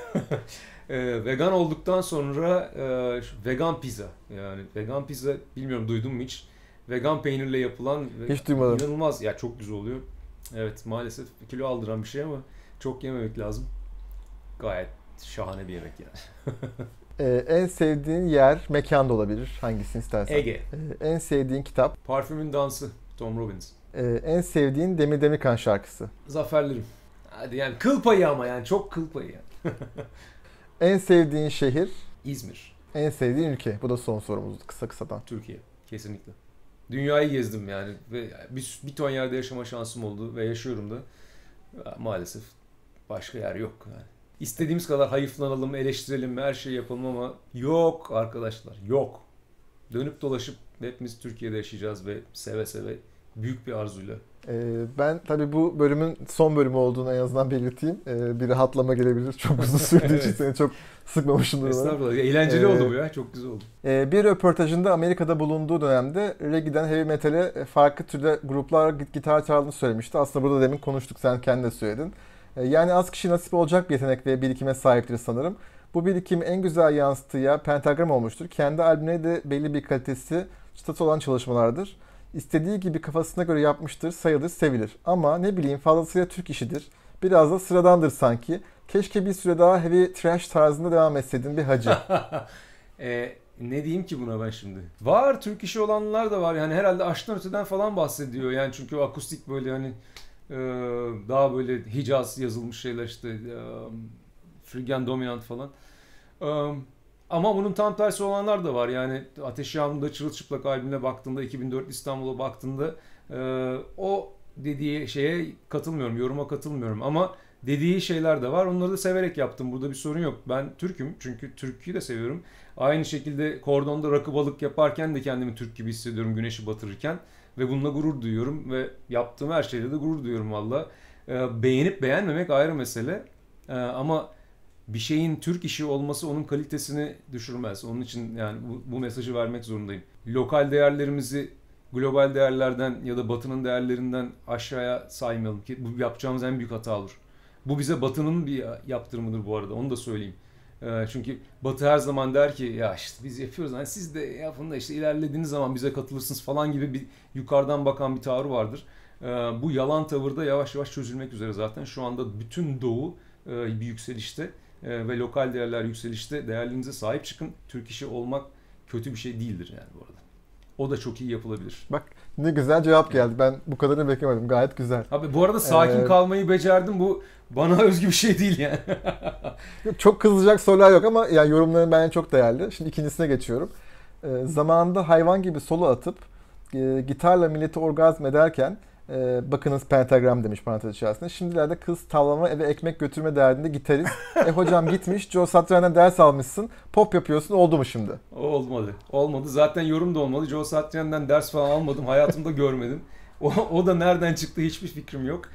Vegan olduktan sonra vegan pizza. Yani vegan pizza bilmiyorum duydun mu hiç? Vegan peynirle yapılan Hiç duymadım. inanılmaz ya çok güzel oluyor. Evet maalesef kilo aldıran bir şey ama çok yememek lazım. Gayet şahane bir yemek yani. En sevdiğin yer, mekan da olabilir. Hangisini istersen. Ege. En sevdiğin kitap? Parfümün Dansı. Tom Robbins. En sevdiğin Demir Demirkan şarkısı? Zaferlerim. Hadi yani kıl payı ama yani çok kıl payı yani. En sevdiğin şehir? İzmir. En sevdiğin ülke? Bu da son sorumuzdu kısa kısadan. Türkiye. Kesinlikle. Dünyayı gezdim yani ve bir ton yerde yaşama şansım oldu ve yaşıyorum da. Maalesef başka yer yok yani. İstediğimiz kadar hayıflanalım, eleştirelim, her şeyi yapalım ama yok arkadaşlar, yok. Dönüp dolaşıp hepimiz Türkiye'de yaşayacağız ve seve seve büyük bir arzuyla. Ben tabii bu bölümün son bölümü olduğunu en azından belirteyim. Bir rahatlama gelebilir. Çok uzun sürdüğü için Evet. seni çok sıkmamışımdır. Estağfurullah. Eğlenceli oldu bu ya. Çok güzel oldu. Bir röportajında Amerika'da bulunduğu dönemde reggae'den heavy metal'e farklı türde gruplar gitar çaldığını söylemişti. Aslında burada demin konuştuk, sen kendin de söyledin. Yani az kişi nasip olacak bir yetenek ve birikime sahiptir sanırım. Bu birikim en güzel yansıttığı yer Pentagram olmuştur. Kendi albümüne de belli bir kalitesi, çıtası olan çalışmalardır. İstediği gibi kafasına göre yapmıştır, sayılır, sevilir. Ama ne bileyim fazlasıyla Türk işidir. Biraz da sıradandır sanki. Keşke bir süre daha heavy trash tarzında devam etseydin bir hacı. Ne diyeyim ki buna ben şimdi? Var, Türk işi olanlar da var. Yani herhalde Aşktan Öte'den falan bahsediyor. Yani çünkü o akustik böyle hani daha böyle Hicaz yazılmış şeyler işte Phrygian Dominant falan. Ama bunun tam tersi olanlar da var. Yani Ateş Yağmur'da Çırılçıplak albümüne baktığında, 2004 İstanbul'a baktığında o dediği şeye katılmıyorum, yoruma katılmıyorum. Ama dediği şeyler de var. Onları da severek yaptım. Burada bir sorun yok. Ben Türk'üm çünkü Türk'ü de seviyorum. Aynı şekilde kordonda rakı balık yaparken de kendimi Türk gibi hissediyorum güneşi batırırken. Ve bununla gurur duyuyorum ve yaptığım her şeyle de gurur duyuyorum valla. Beğenip beğenmemek ayrı mesele. Ama bir şeyin Türk işi olması onun kalitesini düşürmez. Onun için yani bu mesajı vermek zorundayım. Lokal değerlerimizi global değerlerden ya da Batı'nın değerlerinden aşağıya saymayalım ki bu yapacağımız en büyük hata olur. Bu bize Batı'nın bir yaptırımıdır bu arada, onu da söyleyeyim. Çünkü Batı her zaman der ki ya işte biz yapıyoruz, hani siz de yapın da işte ilerlediğiniz zaman bize katılırsınız falan gibi bir yukarıdan bakan bir tavrı vardır. Bu yalan tavırda yavaş yavaş çözülmek üzere zaten. Şu anda bütün Doğu bir yükselişte ve lokal değerler yükselişte. Değerlerinize sahip çıkın. Türk işi olmak kötü bir şey değildir yani bu arada. O da çok iyi yapılabilir. Bak ne güzel cevap geldi. Ben bu kadarını beklemedim. Gayet güzel. Abi bu arada sakin kalmayı becerdim. Bu bana özgü bir şey değil yani. Çok kızılacak sorular yok ama yani yorumların bence çok değerli. Şimdi ikincisine geçiyorum. Zamanında hayvan gibi solo atıp gitarla milleti orgazm ederken bakınız Pentagram demiş parantez içerisinde. Şimdilerde kız tavlama eve ekmek götürme derdinde gitarist. Hocam gitmiş Joe Satriani'den ders almışsın. Pop yapıyorsun, oldu mu şimdi? Olmadı. Olmadı. Zaten yorum da olmadı. Joe Satriani'den ders falan almadım. Hayatımda görmedim. O da nereden çıktı hiçbir fikrim yok.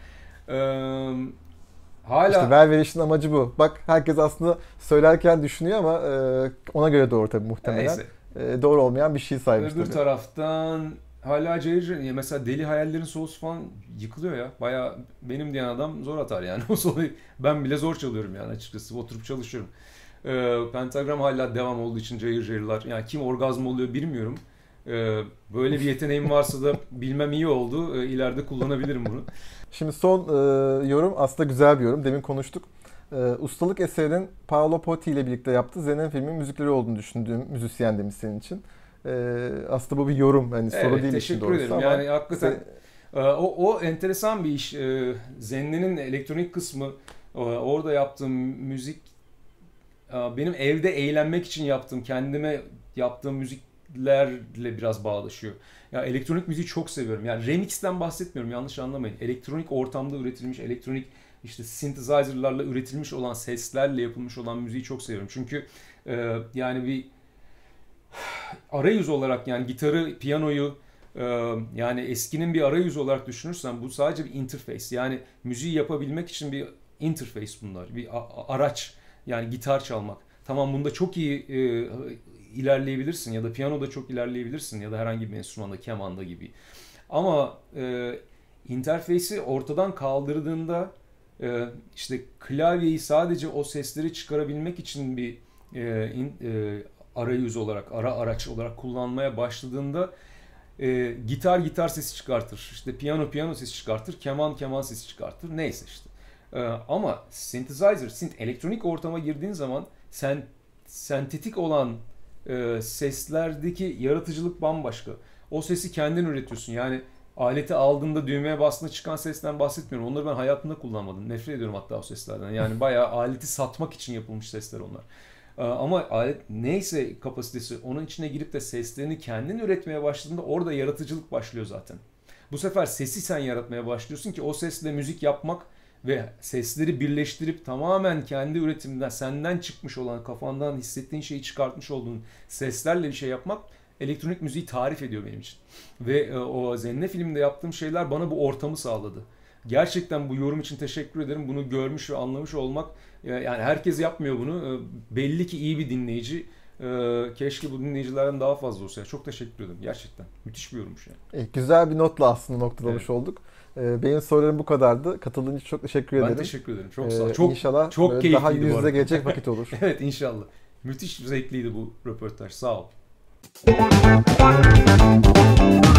Hala... İşte ververişin amacı bu. Bak herkes aslında söylerken düşünüyor ama ona göre doğru tabii muhtemelen. Doğru olmayan bir şey saymış Öbür tabii. taraftan hala cayır mesela Deli Hayallerin solosu falan yıkılıyor ya. Baya benim diyen adam zor atar yani. O soloyu ben bile zor çalıyorum yani açıkçası. Oturup çalışıyorum. Pentagram hala devam olduğu için cayır cayırlar. Yani kim orgazm oluyor bilmiyorum. Böyle bir yeteneğim varsa da bilmem iyi oldu. İleride kullanabilirim bunu. Şimdi son yorum aslında güzel bir yorum. Demin konuştuk. Ustalık eserinin Paolo Potti ile birlikte yaptığı Zenem filmin müzikleri olduğunu düşündüğüm müzisyen demiş senin için. Aslında bu bir yorum. Yani soru Evet, değil teşekkür doğrusu ederim. ama Yani hakikaten o enteresan bir iş. Zenne'nin elektronik kısmı, orada yaptığım müzik, benim evde eğlenmek için yaptığım, kendime yaptığım müziklerle biraz bağdaşıyor. Ya elektronik müziği çok seviyorum. Yani remixten bahsetmiyorum, yanlış anlamayın. Elektronik ortamda üretilmiş, elektronik işte synthesizer'larla üretilmiş olan seslerle yapılmış olan müziği çok seviyorum. Çünkü yani bir arayüz olarak yani gitarı, piyanoyu Yani eskinin bir arayüzü olarak düşünürsen bu sadece bir interface. Yani müziği yapabilmek için bir interface bunlar. Bir araç. Yani gitar çalmak. Tamam, bunda çok iyi ilerleyebilirsin ya da piyanoda çok ilerleyebilirsin ya da herhangi bir enstrümanda, kemanda gibi. Ama interface'i ortadan kaldırdığında işte klavyeyi sadece o sesleri çıkarabilmek için bir arayüz olarak, araç olarak kullanmaya başladığında gitar sesi çıkartır, işte piyano sesi çıkartır, keman sesi çıkartır, neyse işte. Ama elektronik ortama girdiğin zaman sentetik olan seslerdeki yaratıcılık bambaşka. O sesi kendin üretiyorsun. Yani aleti aldığında düğmeye bastığında çıkan sesten bahsetmiyorum. Onları ben hayatımda kullanmadım. Nefret ediyorum hatta o seslerden. Yani bayağı aleti satmak için yapılmış sesler onlar. Ama alet neyse kapasitesi, onun içine girip de seslerini kendin üretmeye başladığında orada yaratıcılık başlıyor zaten. Bu sefer sesi sen yaratmaya başlıyorsun ki o sesle müzik yapmak ve sesleri birleştirip tamamen kendi üretiminden, senden çıkmış olan, kafandan hissettiğin şeyi çıkartmış olduğun seslerle bir şey yapmak elektronik müziği tarif ediyor benim için. Ve o Zenne filminde yaptığım şeyler bana bu ortamı sağladı. Gerçekten bu yorum için teşekkür ederim. Bunu görmüş ve anlamış olmak, yani herkes yapmıyor bunu. Belli ki iyi bir dinleyici. Keşke bu dinleyicilerden daha fazla olsa. Çok teşekkür ederim. Gerçekten. Müthiş bir yorummuş yani. Güzel bir notla aslında noktalamış Evet. olduk. Benim sorularım bu kadardı. Katıldığın için çok teşekkür ederim. Ben teşekkür ederim. Çok sağ ol. Çok, İnşallah çok daha keyifliydi yüz bu yüze arada. gelecek vakit olur. Evet, inşallah. Müthiş zevkliydi bu röportaj. Sağ ol.